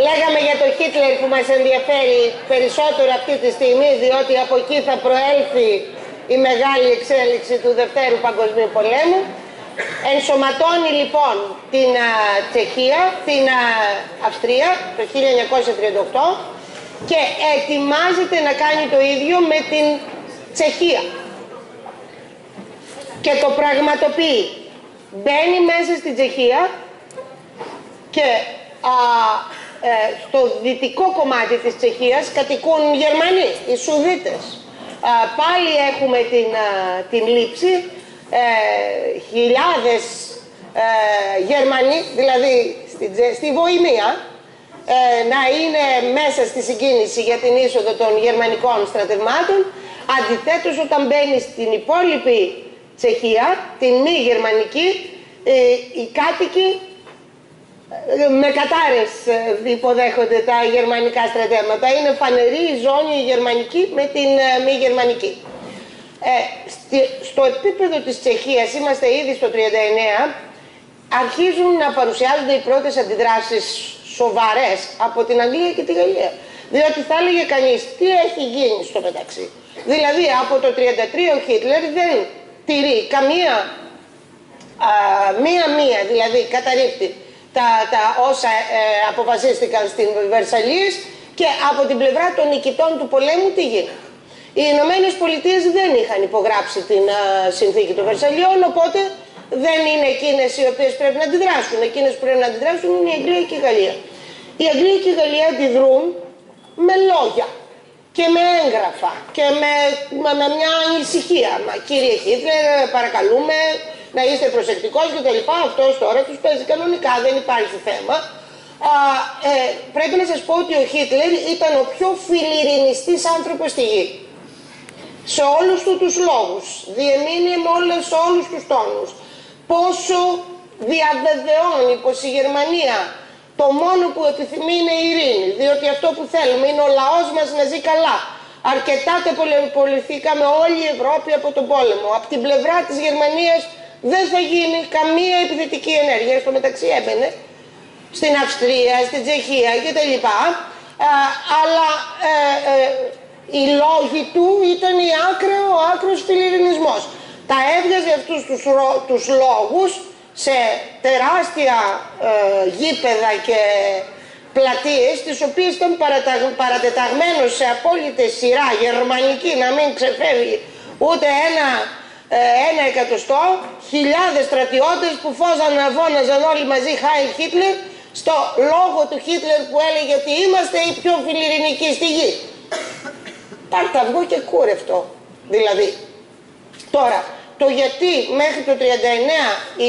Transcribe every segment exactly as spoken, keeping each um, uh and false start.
Λέγαμε για τον Χίτλερ που μας ενδιαφέρει περισσότερο αυτή τη στιγμή, διότι από εκεί θα προέλθει η μεγάλη εξέλιξη του Δευτέρου Παγκοσμίου Πολέμου. Ενσωματώνει λοιπόν την α, Τσεχία, την α, Αυστρία το χίλια εννιακόσια τριάντα οκτώ και ετοιμάζεται να κάνει το ίδιο με την Τσεχία. Και το πραγματοποιεί. Μπαίνει μέσα στην Τσεχία και α, ε, στο δυτικό κομμάτι της Τσεχίας κατοικούν Γερμανοί, οι Σουδίτες. Α, πάλι έχουμε την, α, την λήψη, ε, χιλιάδες ε, Γερμανοί, δηλαδή στη, στη Βοημία, ε, να είναι μέσα στη συγκίνηση για την είσοδο των γερμανικών στρατευμάτων. Αντιθέτως, όταν μπαίνει στην υπόλοιπη Τσεχία, την μη γερμανική, ε, οι κάτοικοι ε, με κατάρες ε, υποδέχονται τα γερμανικά στρατεύματα. Είναι φανερή η ζώνη η γερμανική με την ε, μη γερμανική. Ε, στη, στο επίπεδο της Τσεχίας, είμαστε ήδη στο τριάντα εννέα, αρχίζουν να παρουσιάζονται οι πρώτες αντιδράσεις σοβαρές από την Αγγλία και τη Γαλλία. Διότι θα έλεγε κανείς τι έχει γίνει στο μεταξύ. Δηλαδή από το τριάντα τρία ο Χίτλερ δεν τηρεί καμία μία-μία, δηλαδή καταρρίπτει τα, τα όσα ε, αποφασίστηκαν στην Βερσαλίες, και από την πλευρά των νικητών του πολέμου τι γίνεται. Οι Ηνωμένες Πολιτείες δεν είχαν υπογράψει την α, συνθήκη των Βερσαλιών, οπότε δεν είναι εκείνες οι οποίες πρέπει να αντιδράσουν. Εκείνες που πρέπει να αντιδράσουν είναι η Αγγλία και η Γαλλία. Η Αγγλία και η Γαλλία αντιδρούν με λόγια και με έγγραφα και με, με, με μια ανησυχία. Μα κύριε Χίτλερ, παρακαλούμε να είστε προσεκτικός και τα λοιπά. Αυτός τώρα τους παίζει κανονικά, δεν υπάρχει θέμα. Α, ε, πρέπει να σας πω ότι ο Χίτλερ ήταν ο πιο φιλιρινιστής άνθρωπος στη γη. Σε όλους του τους λόγους, διεμήνει με όλες, σε όλους τους τόνους, πόσο διαβεβαιώνει πως η Γερμανία το μόνο που επιθυμεί είναι η ειρήνη, διότι αυτό που θέλουμε είναι ο λαός μας να ζει καλά. Αρκετά τεπολεμηθήκαμε όλη η Ευρώπη από τον πόλεμο. Από την πλευρά της Γερμανίας δεν θα γίνει καμία επιθετική ενέργεια. Στο μεταξύ έμπαινε στην Αυστρία, στην Τσεχία κτλ. Αλλά ε, ε, οι λόγοι του ήταν η άκρα, ο άκρος φιλιρινισμός. Τα έβγαζε αυτούς τους, τους λόγους σε τεράστια ε, γήπεδα και πλατείες, τις οποίες ήταν παρατεταγμένος σε απόλυτη σειρά γερμανική, να μην ξεφεύγει ούτε ένα, ε, ένα εκατοστό, χιλιάδες στρατιώτες που φώζαν, φώναζαν όλοι μαζί Heil Hitler, στο λόγο του Χίτλερ που έλεγε ότι είμαστε οι πιο φιλιρινικοί στη γη. Πάρτε αυγό και κούρευτο, δηλαδή. Τώρα, το γιατί μέχρι το τριάντα εννέα η,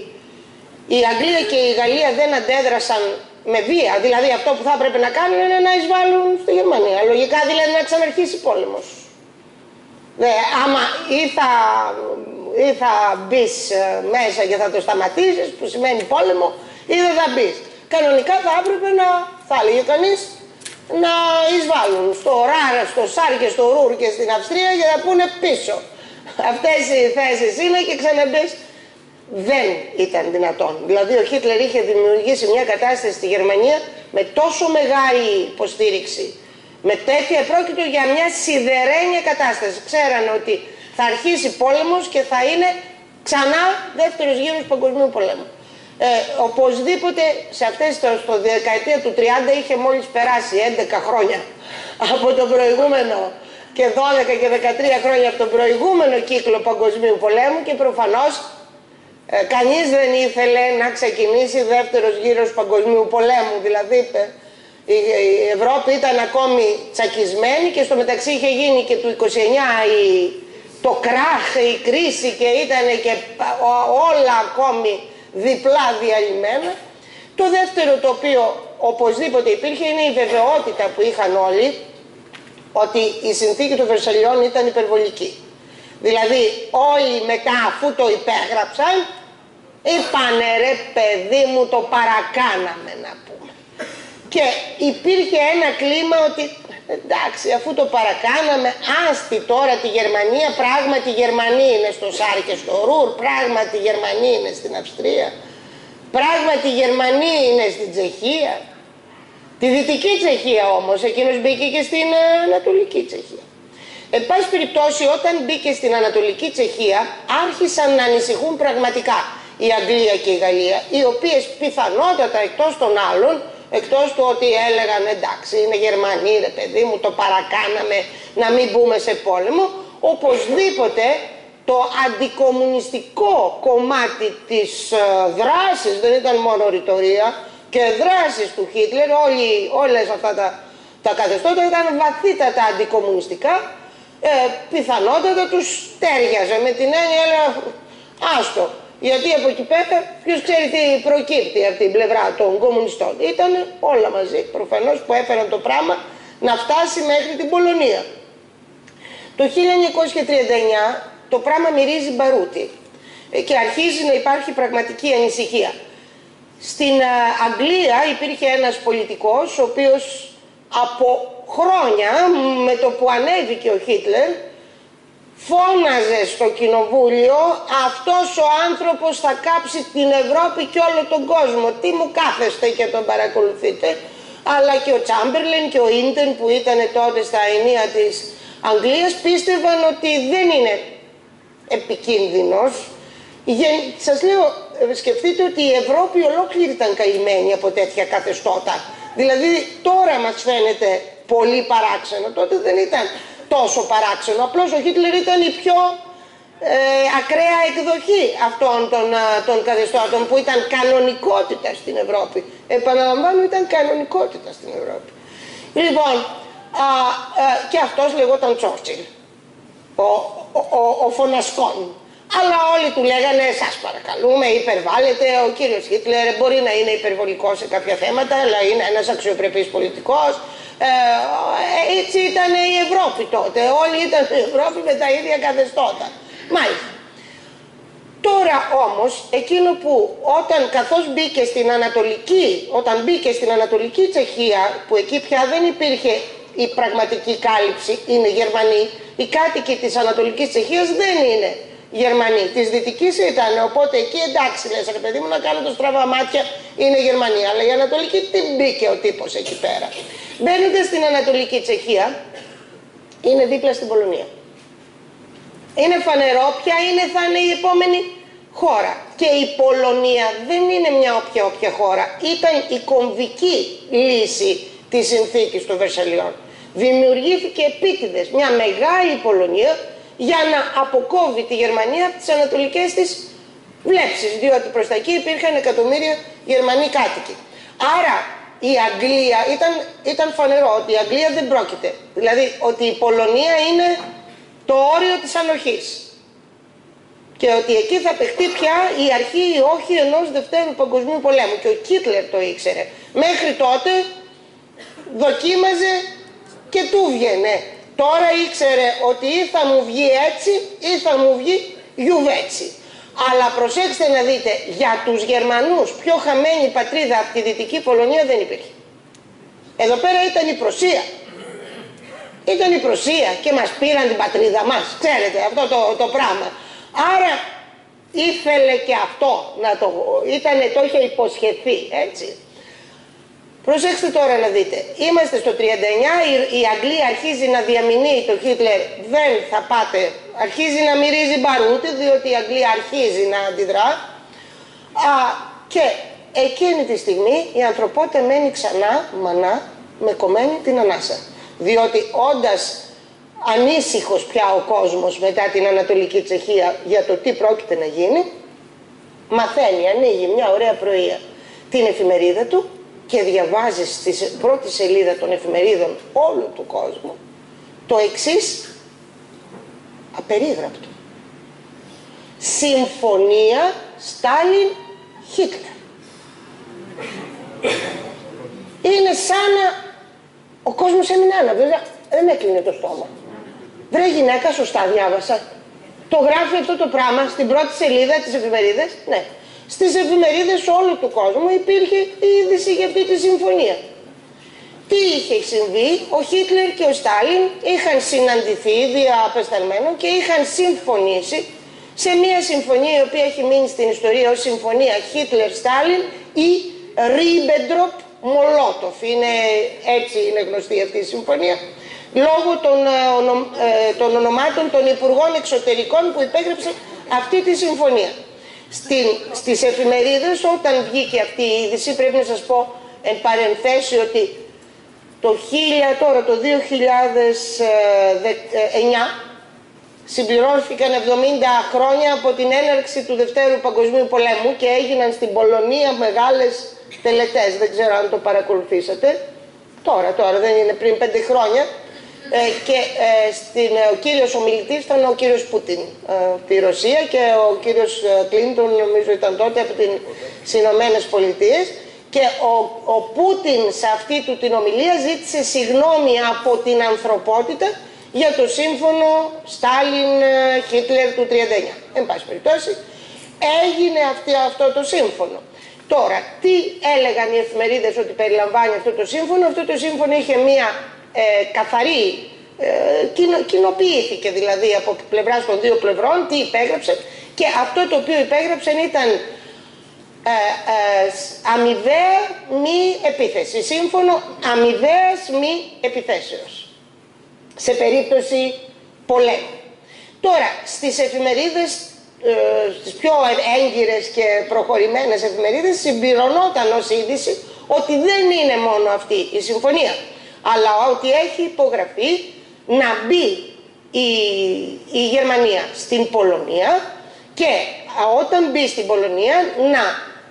η Αγγλία και η Γαλλία δεν αντέδρασαν με βία, δηλαδή αυτό που θα έπρεπε να κάνουν είναι να εισβάλλουν στη Γερμανία. Λογικά δηλαδή να ξαναρχίσει πόλεμος. Δε, άμα ή θα, ή θα μπεις μέσα και θα το σταματήσεις, που σημαίνει πόλεμο, ή δεν θα μπεις. Κανονικά θα έπρεπε να, θα έλεγε κανείς, να εισβάλλουν στο Ράρ, στο Σάρ και στο Ρούρ και στην Αυστρία για να πούνε πίσω. Αυτές οι θέσεις είναι και ξαναμπείς. Δεν ήταν δυνατόν. Δηλαδή ο Χίτλερ είχε δημιουργήσει μια κατάσταση στη Γερμανία με τόσο μεγάλη υποστήριξη, με τέτοια, πρόκειται για μια σιδερένια κατάσταση. Ξέρανε ότι θα αρχίσει πόλεμος και θα είναι ξανά δεύτερος γύρος παγκοσμίου πολέμου. Ε, οπωσδήποτε σε αυτές το, στο δεκαετία του τριάντα είχε μόλις περάσει έντεκα χρόνια από το προηγούμενο και δώδεκα και δεκατρία χρόνια από τον προηγούμενο κύκλο παγκοσμίου πολέμου, και προφανώς ε, κανείς δεν ήθελε να ξεκινήσει δεύτερος γύρος παγκοσμίου πολέμου. Δηλαδή ε, η, η Ευρώπη ήταν ακόμη τσακισμένη και στο μεταξύ είχε γίνει και του είκοσι εννέα η, το κράχ, η κρίση, και ήταν και όλα ακόμη διπλά διαλυμένα. Το δεύτερο το οποίο οπωσδήποτε υπήρχε είναι η βεβαιότητα που είχαν όλοι ότι η συνθήκη των Βερσαλιών ήταν υπερβολική. Δηλαδή όλοι μετά, αφού το υπέγραψαν, είπανε ρε παιδί μου, το παρακάναμε, να πούμε. Και υπήρχε ένα κλίμα ότι εντάξει, αφού το παρακάναμε, άστι τώρα τη Γερμανία, πράγματι οι Γερμανοί είναι στο Σάρ και στο Ρούρ, πράγματι οι Γερμανοί είναι στην Αυστρία, πράγματι οι Γερμανοί είναι στην Τσεχία. Τη Δυτική Τσεχία όμως, εκείνος μπήκε και στην Ανατολική Τσεχία. Εν πάση περιπτώσει, όταν μπήκε στην Ανατολική Τσεχία, άρχισαν να ανησυχούν πραγματικά η Αγγλία και η Γαλλία, οι οποίες πιθανότατα εκτός των άλλων, εκτός του ότι έλεγαν εντάξει είναι Γερμανοί ρε παιδί μου, το παρακάναμε να μην μπούμε σε πόλεμο, οπωσδήποτε το αντικομμουνιστικό κομμάτι της ε, δράσης, δεν ήταν μόνο ρητορία, και δράσεις του Χίτλερ, όλοι, όλες αυτά τα, τα καθεστώτα ήταν βαθύτατα αντικομμουνιστικά, ε, πιθανότατα τους τέριαζε με την έννοια, έλεγα, άστο, γιατί από εκεί πέρα ποιος ξέρει τι προκύπτει από την πλευρά των κομμουνιστών. Ήταν όλα μαζί, προφανώς, που έφεραν το πράγμα να φτάσει μέχρι την Πολωνία. Το χίλια εννιακόσια τριάντα εννιά το πράγμα μυρίζει μπαρούτι και αρχίζει να υπάρχει πραγματική ανησυχία. Στην Αγγλία υπήρχε ένας πολιτικός ο οποίος από χρόνια, με το που ανέβηκε ο Χίτλερ, φώναζε στο κοινοβούλιο αυτός ο άνθρωπος θα κάψει την Ευρώπη και όλο τον κόσμο. Τι μου κάθεστε και τον παρακολουθείτε. Αλλά και ο Τσάμπερλεν και ο Ίντεν που ήταν τότε στα ενία της Αγγλίας πίστευαν ότι δεν είναι επικίνδυνος. Σας λέω, σκεφτείτε ότι η Ευρώπη ολόκληρη ήταν καημένη από τέτοια καθεστώτα. Δηλαδή τώρα μας φαίνεται πολύ παράξενο, τότε δεν ήταν τόσο παράξενο. Απλώς ο Χίτλερ ήταν η πιο ε, ακραία εκδοχή αυτών των, των καθεστώτων που ήταν κανονικότητα στην Ευρώπη. Επαναλαμβάνω, ήταν κανονικότητα στην Ευρώπη. Λοιπόν, α, α, και αυτός λεγόταν Τσόρτσιλ, ο, ο, ο, ο φωνασκόν. Αλλά όλοι του λέγανε, σας παρακαλούμε, υπερβάλλετε, ο κύριος Χίτλερ μπορεί να είναι υπερβολικός σε κάποια θέματα, αλλά είναι ένας αξιοπρεπής πολιτικός. Ε, έτσι ήταν η Ευρώπη τότε, όλοι ήταν η Ευρώπη με τα ίδια καθεστώτα. Μάλιστα. Τώρα όμως, εκείνο που όταν καθώς μπήκε στην Ανατολική, όταν μπήκε στην Ανατολική Τσεχία, που εκεί πια δεν υπήρχε η πραγματική κάλυψη, είναι Γερμανοί, οι κάτοικοι της Ανατολικής Τσεχίας δεν είναι Γερμανοί, της Δυτικής ήταν, οπότε εκεί εντάξει λες ρε παιδί μου να κάνω το στραβά μάτια, είναι Γερμανοί, αλλά η Ανατολική τι μπήκε ο τύπος εκεί πέρα. Μπαίνοντας στην Ανατολική Τσεχία, είναι δίπλα στην Πολωνία. Είναι φανερό ποια είναι, θα είναι η επόμενη χώρα. Και η Πολωνία δεν είναι μια όποια όποια χώρα, ήταν η κομβική λύση της συνθήκης των Βερσαλλιών. Δημιουργήθηκε επίτηδες μια μεγάλη Πολωνία για να αποκόβει τη Γερμανία από τις ανατολικές της βλέψεις, διότι προς τα εκεί υπήρχαν εκατομμύρια Γερμανοί κάτοικοι. Άρα η Αγγλία, ήταν, ήταν φανερό ότι η Αγγλία δεν πρόκειται, δηλαδή ότι η Πολωνία είναι το όριο της ανοχής και ότι εκεί θα παιχτεί πια η αρχή ή όχι ενός Δευτέρου Παγκοσμίου Πολέμου, και ο Χίτλερ το ήξερε. Μέχρι τότε δοκίμαζε και του βγαινε. Τώρα ήξερε ότι ή θα μου βγει έτσι ή θα μου βγει γιουβέτσι. Αλλά προσέξτε να δείτε, για τους Γερμανούς πιο χαμένη πατρίδα από τη Δυτική Πολωνία δεν υπήρχε. Εδώ πέρα ήταν η Πρωσία. Ήταν η Πρωσία και μας πήραν την πατρίδα μας. Ξέρετε αυτό το, το πράγμα. Άρα ήθελε και αυτό να το... Ήτανε, το είχε υποσχεθεί, έτσι. Προσέξτε τώρα να δείτε, είμαστε στο τριάντα εννιά, η, η Αγγλία αρχίζει να διαμηνύει το Χίτλερ, δεν θα πάτε, αρχίζει να μυρίζει μπαρούτι, διότι η Αγγλία αρχίζει να αντιδρά. Α, και εκείνη τη στιγμή η ανθρωπότητα μένει ξανά, μανά, με κομμένη την ανάσα. Διότι όντας ανήσυχος πια ο κόσμος μετά την Ανατολική Τσεχία για το τι πρόκειται να γίνει, μαθαίνει, ανοίγει μια ωραία πρωία την εφημερίδα του, και διαβάζει στη πρώτη σελίδα των εφημερίδων όλου του κόσμου το εξής απερίγραπτο. Συμφωνία Στάλιν-Χίτλερ. Είναι σαν να ο κόσμος έμεινε άναυδος, δεν έκλεινε το στόμα. Βρε γυναίκα, σωστά διάβασα. Το γράφει αυτό το πράγμα στην πρώτη σελίδα της εφημερίδας, ναι. Στις εφημερίδες όλου του κόσμου υπήρχε η είδηση για αυτή τη συμφωνία. Τι είχε συμβεί, ο Χίτλερ και ο Στάλιν είχαν συναντηθεί δια απεσταλμένων και είχαν συμφωνήσει σε μια συμφωνία η οποία έχει μείνει στην ιστορία ως συμφωνία Χίτλερ-Στάλιν ή Ρίμπεντροπ Μολότοφ. Είναι, έτσι είναι γνωστή αυτή η συμφωνία, λόγω των, ονο, ε, των ονομάτων των Υπουργών Εξωτερικών που υπέγραψαν αυτή τη συμφωνία. Στην, στις εφημερίδες, όταν βγήκε αυτή η είδηση, πρέπει να σας πω εν παρενθέσει ότι το, χίλια, τώρα, το δύο χιλιάδες εννιά συμπληρώθηκαν εβδομήντα χρόνια από την έναρξη του Δευτέρου Παγκοσμίου Πολέμου και έγιναν στην Πολωνία μεγάλες τελετές. Δεν ξέρω αν το παρακολουθήσατε. Τώρα, τώρα, δεν είναι, πριν πέντε χρόνια. Ε, και ε, στην, ο κύριος ομιλητής ήταν ο κύριος Πούτιν ε, από τη Ρωσία και ο κύριος Κλίντον, νομίζω ήταν τότε, από τις Ηνωμένες Πολιτείες. Και ο, ο Πούτιν σε αυτή του την ομιλία ζήτησε συγγνώμη από την ανθρωπότητα για το σύμφωνο Στάλιν-Χίτλερ του τριάντα εννιά. Εν πάση περιπτώσει, έγινε αυτή, αυτό το σύμφωνο. Τώρα, τι έλεγαν οι εφημερίδες ότι περιλαμβάνει αυτό το σύμφωνο? Αυτό το σύμφωνο είχε μία ε, καθαρή, ε, κοινο, κοινοποιήθηκε δηλαδή από πλευράς των δύο πλευρών, τι υπέγραψε, και αυτό το οποίο υπέγραψαν ήταν ε, ε, αμοιβαία μη επίθεση. Σύμφωνο αμοιβαίας μη επιθέσεως σε περίπτωση πολέμου. Τώρα, στις εφημερίδες, ε, στις πιο έγκυρες και προχωρημένες εφημερίδες, συμπληρωνόταν ως είδηση ότι δεν είναι μόνο αυτή η συμφωνία, αλλά ότι έχει υπογραφεί να μπει η, η Γερμανία στην Πολωνία και όταν μπει στην Πολωνία να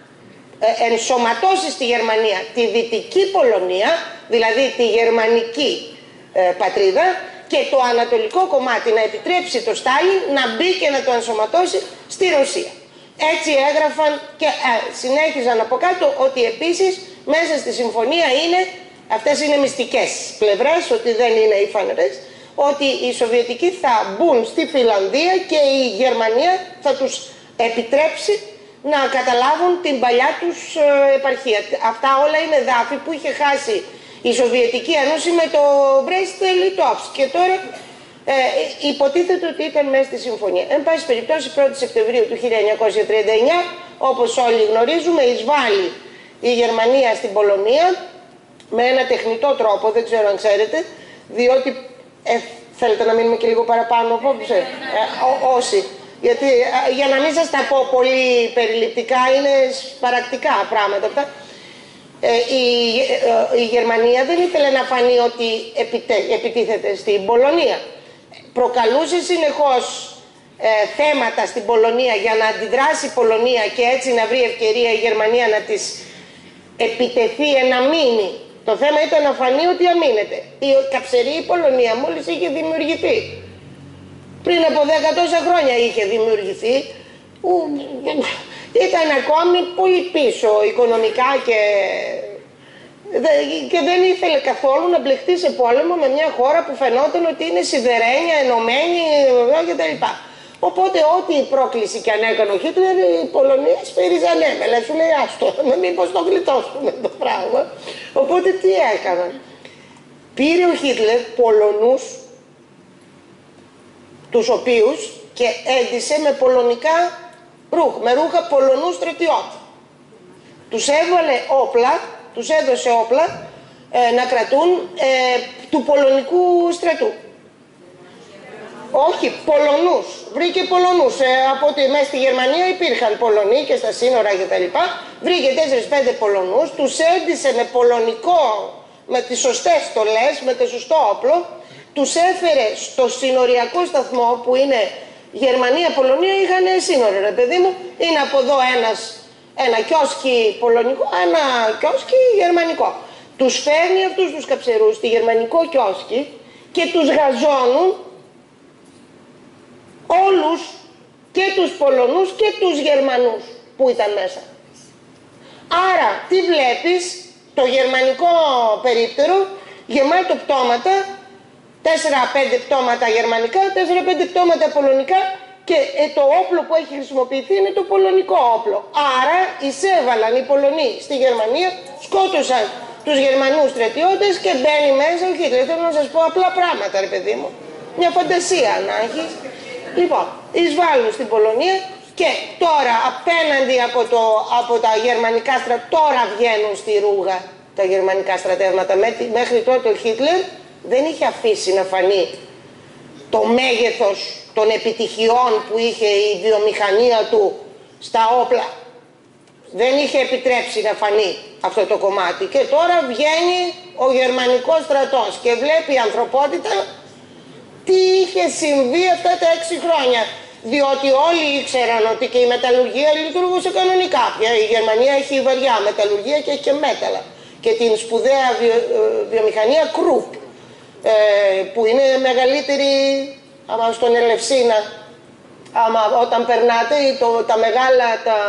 ε, ενσωματώσει στη Γερμανία τη Δυτική Πολωνία, δηλαδή τη γερμανική πατρίδα, και το ανατολικό κομμάτι να επιτρέψει το Στάλιν να μπει και να το ενσωματώσει στη Ρωσία. Έτσι έγραφαν και ε, συνέχιζαν από κάτω ότι επίσης μέσα στη συμφωνία είναι, αυτές είναι μυστικές πλευρές, ότι δεν είναι οι φανερές, ότι οι Σοβιετικοί θα μπουν στη Φινλανδία και η Γερμανία θα τους επιτρέψει να καταλάβουν την παλιά τους ε, επαρχία. Αυτά όλα είναι δάφη που είχε χάσει η Σοβιετική Ένωση με το Μπρέστ-Λιτόφσκ και τώρα ε, υποτίθεται ότι ήταν μέσα στη συμφωνία. Εν πάση περιπτώσει, πρώτη Σεπτεμβρίου του χίλια εννιακόσια τριάντα εννιά, όπως όλοι γνωρίζουμε, εισβάλλει η Γερμανία στην Πολωνία με ένα τεχνητό τρόπο, δεν ξέρω αν ξέρετε, διότι ε, θέλετε να μείνουμε και λίγο παραπάνω απόψε, ε, ό, όσοι, γιατί ε, για να μην σας τα πω πολύ περιληπτικά, είναι σπαρακτικά πράγματα αυτά. Ε, η, ε, η Γερμανία δεν ήθελε να φανεί ότι επιτε, επιτίθεται στην Πολωνία. Προκαλούσε συνεχώς ε, θέματα στην Πολωνία για να αντιδράσει η Πολωνία και έτσι να βρει ευκαιρία η Γερμανία να της επιτεθεί, να μείνει. Το θέμα ήταν να φανεί ότι αμήνεται. Η καψερή η Πολωνία μόλις είχε δημιουργηθεί. Πριν από δέκα τόσα χρόνια είχε δημιουργηθεί. Ήταν ακόμη πολύ πίσω οικονομικά και, και δεν ήθελε καθόλου να μπλεχτεί σε πόλεμο με μια χώρα που φαινόταν ότι είναι σιδερένια, ενωμένη κτλ. Οπότε ό,τι πρόκληση και αν έκανε ο Χίτλερ, η Πολωνία σφύριζε ανέμελα. Σου λέει άστο, μήπως το γλιτώσουμε το πράγμα. Οπότε τι έκαναν? Πήρε ο Χίτλερ Πολωνούς, τους οποίους και έντυσε με πολωνικά ρούχα, με ρούχα Πολωνού στρατιώτη. Τους έβαλε όπλα, τους έδωσε όπλα ε, να κρατούν ε, του πολωνικού στρατού. Όχι, Πολωνούς. Βρήκε Πολωνούς. Ε, από ότι μέσα στη Γερμανία υπήρχαν Πολωνοί και στα σύνορα κτλ. Βρήκε τέσσερις πέντε Πολωνούς, τους έντυσε με πολωνικό, με τις σωστές στολές, με το σωστό όπλο, τους έφερε στο συνοριακό σταθμό που είναι Γερμανία-Πολωνία, είχαν σύνορο, ρε παιδί μου, είναι από εδώ ένας, ένα κιόσκι πολωνικό, ένα κιόσκι γερμανικό. Τους φέρνει αυτούς τους καψερούς στη γερμανικό κιόσκι και τους γαζώνουν όλους, και τους Πολωνούς και τους Γερμανούς που ήταν μέσα. Άρα, τι βλέπεις? Το γερμανικό περίπτερο γεμάτο πτώματα, τέσσερα πέντε πτώματα γερμανικά, τέσσερα πέντε πτώματα πολωνικά και ε, το όπλο που έχει χρησιμοποιηθεί είναι το πολωνικό όπλο. Άρα εισέβαλαν οι Πολωνοί στη Γερμανία, σκότωσαν τους Γερμανούς στρατιώτες και μπαίνει μέσα ο Χίτλερ. Θέλω να σας πω απλά πράγματα, ρε παιδί μου. Μια φαντασία να έχεις. Λοιπόν, εισβάλλουν στην Πολωνία και τώρα απέναντι από, το, από τα γερμανικά στρατιώτα, τώρα βγαίνουν στη ρούγα τα γερμανικά στρατεύματα. Μέχρι τότε ο Χίτλερ δεν είχε αφήσει να φανεί το μέγεθος των επιτυχιών που είχε η βιομηχανία του στα όπλα. Δεν είχε επιτρέψει να φανεί αυτό το κομμάτι. Και τώρα βγαίνει ο γερμανικός στρατός και βλέπει η ανθρωπότητα τι είχε συμβεί αυτά τα έξι χρόνια. Διότι όλοι ήξεραν ότι και η μεταλλουργία λειτουργούσε κανονικά. Η Γερμανία έχει βαριά μεταλλουργία και έχει και μέταλλα. Και την σπουδαία βιο, βιομηχανία Krupp, ε, που είναι μεγαλύτερη άμα στον Ελευσίνα. Άμα όταν περνάτε το, τα μεγάλα, τα,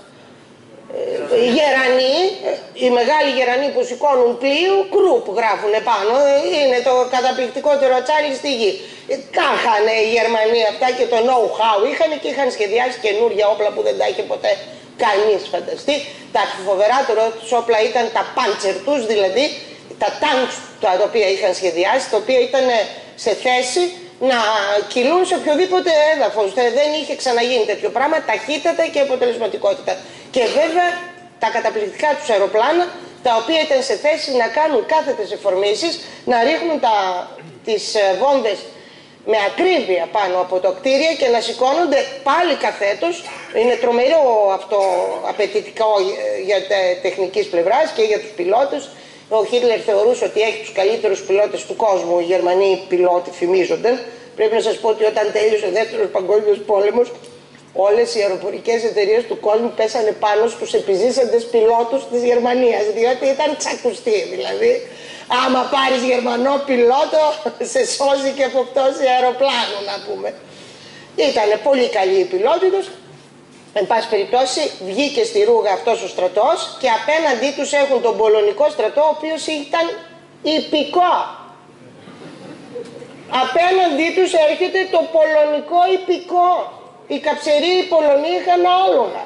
ε, οι γερανοί, οι μεγάλοι γερανοί που σηκώνουν πλοίου, Krupp γράφουν πάνω. Είναι το καταπληκτικότερο ατσάλι στη γη. Τα είχαν οι Γερμανοί αυτά και το know-how είχαν και είχαν σχεδιάσει καινούργια όπλα που δεν τα είχε ποτέ κανείς φανταστεί. Τα φοβερότερα τους όπλα ήταν τα πάντσερ τους, δηλαδή τα τάγκς τα οποία είχαν σχεδιάσει, τα οποία ήταν σε θέση να κυλούν σε οποιοδήποτε έδαφος. Δεν είχε ξαναγίνει τέτοιο πράγμα, ταχύτητα και αποτελεσματικότητα. Και βέβαια τα καταπληκτικά τους αεροπλάνα, τα οποία ήταν σε θέση να κάνουν κάθετες εφορμήσεις, να ρίχνουν τα, τις βόμβες με ακρίβεια πάνω από το κτίριο και να σηκώνονται πάλι καθέτος. Είναι τρομερό αυτό, απαιτητικό για τα τεχνικής πλευράς και για τους πιλότους. Ο Χίτλερ θεωρούσε ότι έχει τους καλύτερους πιλότες του κόσμου. Οι Γερμανοί πιλότοι φημίζονταν. Πρέπει να σας πω ότι όταν τέλειωσε ο δεύτερος παγκόσμιος πόλεμος, όλες οι αεροπορικές εταιρείες του κόσμου πέσανε πάνω στους επιζήσαντες πιλότους της Γερμανίας. Διότι ήταν τσακουστοί δηλαδή. Άμα πάρεις Γερμανό πιλότο, σε σώζει και από πτώση αεροπλάνου, να πούμε. Ήτανε πολύ καλή η πιλότοι τους. Εν πάση περιπτώσει, βγήκε στη ρούγα αυτός ο στρατός και απέναντί τους έχουν τον πολωνικό στρατό, ο οποίος ήταν υπηκό. Απέναντί τους έρχεται το πολωνικό υπηκό. Οι καψεροί οι Πολωνοί είχαν άλογα.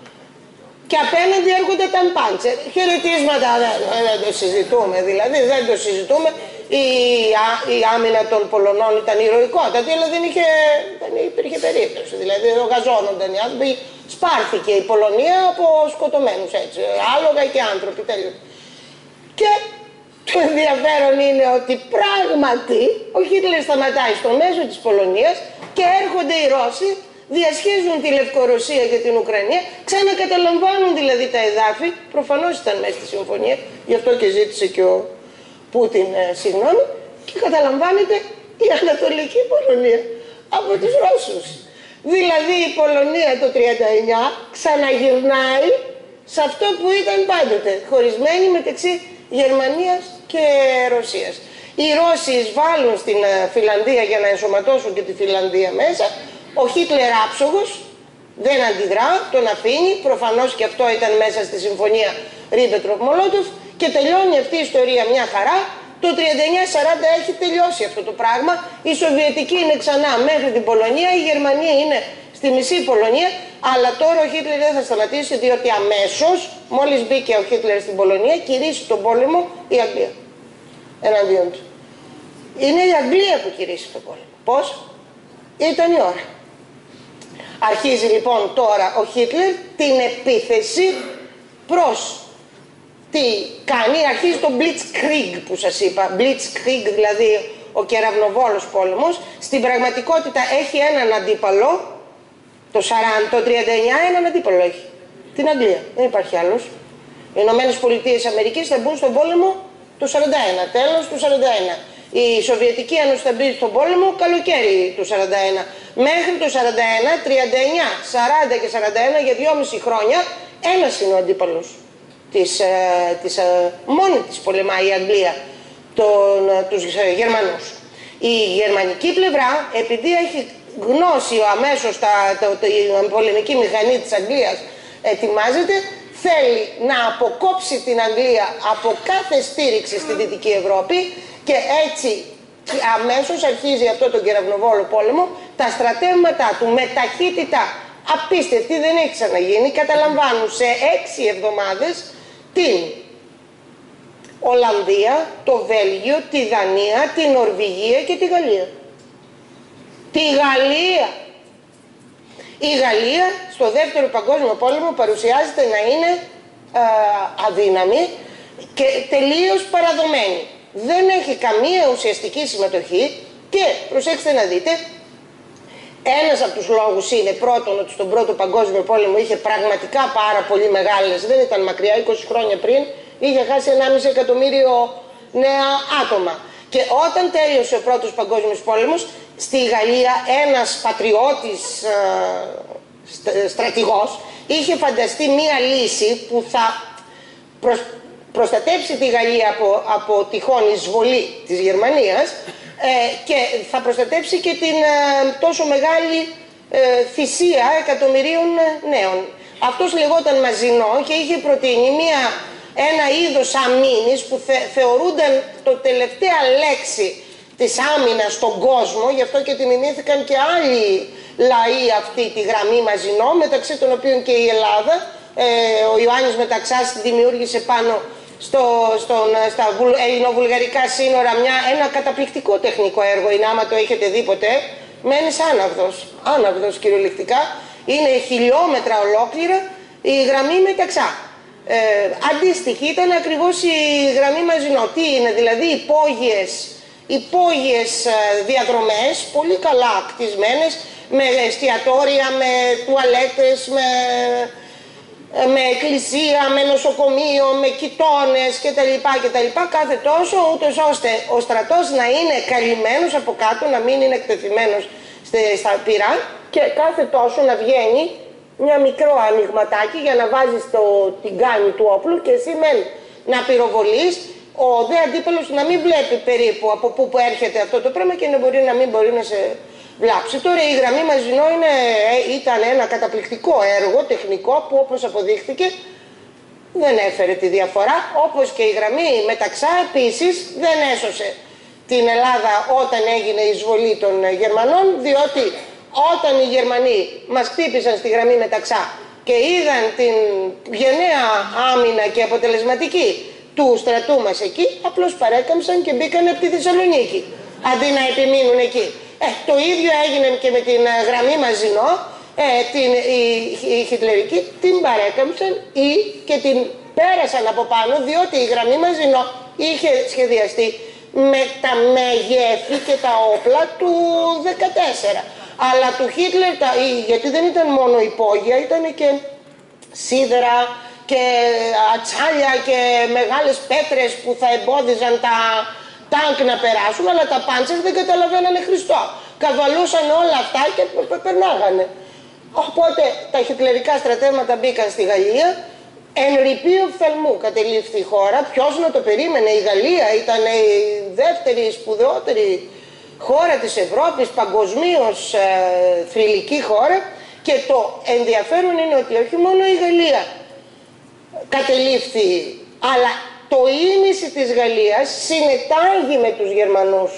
Και απέναντι έρχονται τα πάντσερ. Χαιρετίσματα δεν, δεν το συζητούμε, δηλαδή δεν το συζητούμε. Η, η άμυνα των Πολωνών ήταν ηρωικότατη, αλλά δεν, είχε, δεν υπήρχε περίπτωση. Δηλαδή εδώ γαζώνονταν οι άνθρωποι. Σπάρθηκε η Πολωνία από σκοτωμένους έτσι. Άλογα και άνθρωποι, τέλειο. Και το ενδιαφέρον είναι ότι πράγματι ο Χίτλερ σταματάει στο μέσο της Πολωνίας και έρχονται οι Ρώσοι, διασχίζουν τη Λευκορωσία και την Ουκρανία, ξανακαταλαμβάνουν δηλαδή τα εδάφη, προφανώς ήταν μέσα στη συμφωνία, γι' αυτό και ζήτησε και ο Πούτιν ε, συγγνώμη, και καταλαμβάνεται η Ανατολική Πολωνία από τους Ρώσους. Δηλαδή η Πολωνία το χίλια εννιακόσια τριάντα εννιά ξαναγυρνάει σε αυτό που ήταν πάντοτε, χωρισμένη μεταξύ Γερμανίας και Ρωσίας. Οι Ρώσοι εισβάλλουν στην Φιλανδία για να ενσωματώσουν και τη Φιλανδία μέσα. Ο Χίτλερ άψογος δεν αντιδρά, τον αφήνει, προφανώς και αυτό ήταν μέσα στη συμφωνία Ρίμπεντροπ-Μολότοφ και τελειώνει αυτή η ιστορία μια χαρά. Το τριάντα εννιά σαράντα έχει τελειώσει αυτό το πράγμα. Η Σοβιετική είναι ξανά μέχρι την Πολωνία, η Γερμανία είναι στη μισή Πολωνία, αλλά τώρα ο Χίτλερ δεν θα σταματήσει, διότι αμέσως, μόλις μπήκε ο Χίτλερ στην Πολωνία, κηρύσσει τον πόλεμο η Αγγλία εναντίον του. Είναι η Αγγλία που κηρύσσει τον πόλεμο. Πώς? Ήταν η ώρα. Αρχίζει λοιπόν τώρα ο Χίτλερ την επίθεση προς τι κάνει, αρχίζει το Blitzkrieg που σας είπα. Blitzkrieg, δηλαδή ο κεραυνοβόλος πόλεμος. Στην πραγματικότητα έχει έναν αντίπαλο, το σαράντα, το τριάντα εννιά έναν αντίπαλο έχει. Την Αγγλία, δεν υπάρχει άλλος. Οι Ηνωμένες Πολιτείες Αμερικής θα μπουν στον πόλεμο το σαράντα ένα, τέλος του σαράντα ένα. Η Σοβιετική Ένωση θα μπει στον πόλεμο καλοκαίρι του σαράντα ένα. Μέχρι το σαράντα ένα, τριάντα εννιά, σαράντα και σαράντα ένα για δυόμιση χρόνια ένας είναι ο αντίπαλος. Της, ε, της, ε, μόνη της πολεμάει η Αγγλία τον, ε, τους ε, Γερμανούς. Η γερμανική πλευρά, επειδή έχει γνώση αμέσως τα, το, το, η πολεμική μηχανή της Αγγλίας ετοιμάζεται, θέλει να αποκόψει την Αγγλία από κάθε στήριξη στη Δυτική Ευρώπη και έτσι αμέσως αρχίζει αυτό τον κεραυνοβόλο πόλεμο. Τα στρατεύματά του με ταχύτητα απίστευτη, δεν έχει ξαναγίνει, καταλαμβάνουν σε έξι εβδομάδες την Ολλανδία, το Βέλγιο, τη Δανία, την Νορβηγία και τη Γαλλία. Τη Γαλλία! Η Γαλλία στο δεύτερο παγκόσμιο πόλεμο παρουσιάζεται να είναι ε, αδύναμη. και τελείως παραδομένη. Δεν έχει καμία ουσιαστική συμμετοχή και προσέξτε να δείτε, ένας από τους λόγους είναι πρώτον ότι στον Πρώτο Παγκόσμιο Πόλεμο είχε πραγματικά πάρα πολύ μεγάλες, δεν ήταν μακριά, είκοσι χρόνια πριν, είχε χάσει ενάμιση εκατομμύριο νέα άτομα. Και όταν τέλειωσε ο Πρώτος Παγκόσμιος Πόλεμος, στη Γαλλία ένας πατριώτης ε, στρατηγός είχε φανταστεί μία λύση που θα προσ, προστατέψει τη Γαλλία από, από τυχόν εισβολή της Γερμανίας ε, και θα προστατέψει και την ε, τόσο μεγάλη ε, θυσία εκατομμυρίων νέων. Αυτός λεγόταν Μαζινό και είχε προτείνει μία, ένα είδος αμήνης που θε, θεωρούνταν το τελευταία λέξη της άμυνας στον κόσμο, γι' αυτό και τη μιμήθηκαν και άλλοι λαοί αυτή τη γραμμή Μαζινό, μεταξύ των οποίων και η Ελλάδα. Ε, ο Ιωάννης Μεταξάς δημιούργησε πάνω στο, στον, στα ελληνοβουλγαρικά σύνορα μια, ένα καταπληκτικό τεχνικό έργο, είναι άμα το έχετε δει ποτέ, μένεις άναυδος, άναυδος κυριολεκτικά, είναι χιλιόμετρα ολόκληρα η γραμμή Μεταξά. Ε, αντίστοιχη ήταν ακριβώς η γραμμή Μαζινό. Τι είναι, δηλαδή υπόγειες, υπόγειες διαδρομές, πολύ καλά κτισμένες, με εστιατόρια, με τουαλέτες, με, με εκκλησία, με νοσοκομείο, με κοιτώνες κτλ. κτλ. Κάθε τόσο, ούτως ώστε ο στρατός να είναι καλυμμένος από κάτω, να μην είναι εκτεθειμένος στα πυρά και κάθε τόσο να βγαίνει μια μικρό ανοιγματάκι για να βάζεις το, την κάνη του όπλου και εσύ μεν να πυροβολείς, ο δε αντίπαλος να μην βλέπει περίπου από πού που έρχεται αυτό το πράγμα και να μπορεί να μην μπορεί να σε βλάψει. Τώρα η γραμμή Μαζινό είναι, ήταν ένα καταπληκτικό έργο τεχνικό που όπως αποδείχθηκε δεν έφερε τη διαφορά, όπως και η γραμμή Μεταξά επίσης δεν έσωσε την Ελλάδα όταν έγινε η εισβολή των Γερμανών, διότι όταν οι Γερμανοί μας χτύπησαν στη γραμμή Μεταξά και είδαν την γενναία άμυνα και αποτελεσματική του στρατού μας εκεί, απλώς παρέκαμψαν και μπήκαν από τη Θεσσαλονίκη, αντί να επιμείνουν εκεί. Ε, το ίδιο έγινε και με την γραμμή Μαζινό, ε, την, η, η χιτλερική την παρέκαμψαν ή και την πέρασαν από πάνω, διότι η γραμμή Μαζινό είχε σχεδιαστεί με τα μεγέθη και τα όπλα του δεκατέσσερα. Αλλά του Χίτλερ, τα, γιατί δεν ήταν μόνο υπόγεια, ήταν και σίδερα και ατσάλια και μεγάλες πέτρες που θα εμπόδιζαν τα τάγκ να περάσουν, αλλά τα πάντσερ δεν καταλαβαίνανε Χριστό. Καβαλούσαν όλα αυτά και περνάγανε. Οπότε τα χιτλερικά στρατεύματα μπήκαν στη Γαλλία, εν ρηπείο φθαλμού κατελήφθη η χώρα. Ποιος να το περίμενε, η Γαλλία ήταν η δεύτερη σπουδαιότερη χώρα της Ευρώπης, παγκοσμίως ε, θρυλική χώρα, και το ενδιαφέρον είναι ότι όχι μόνο η Γαλλία κατελήφθη, αλλά το ίμιση της Γαλλίας συνετάγει με τους Γερμανούς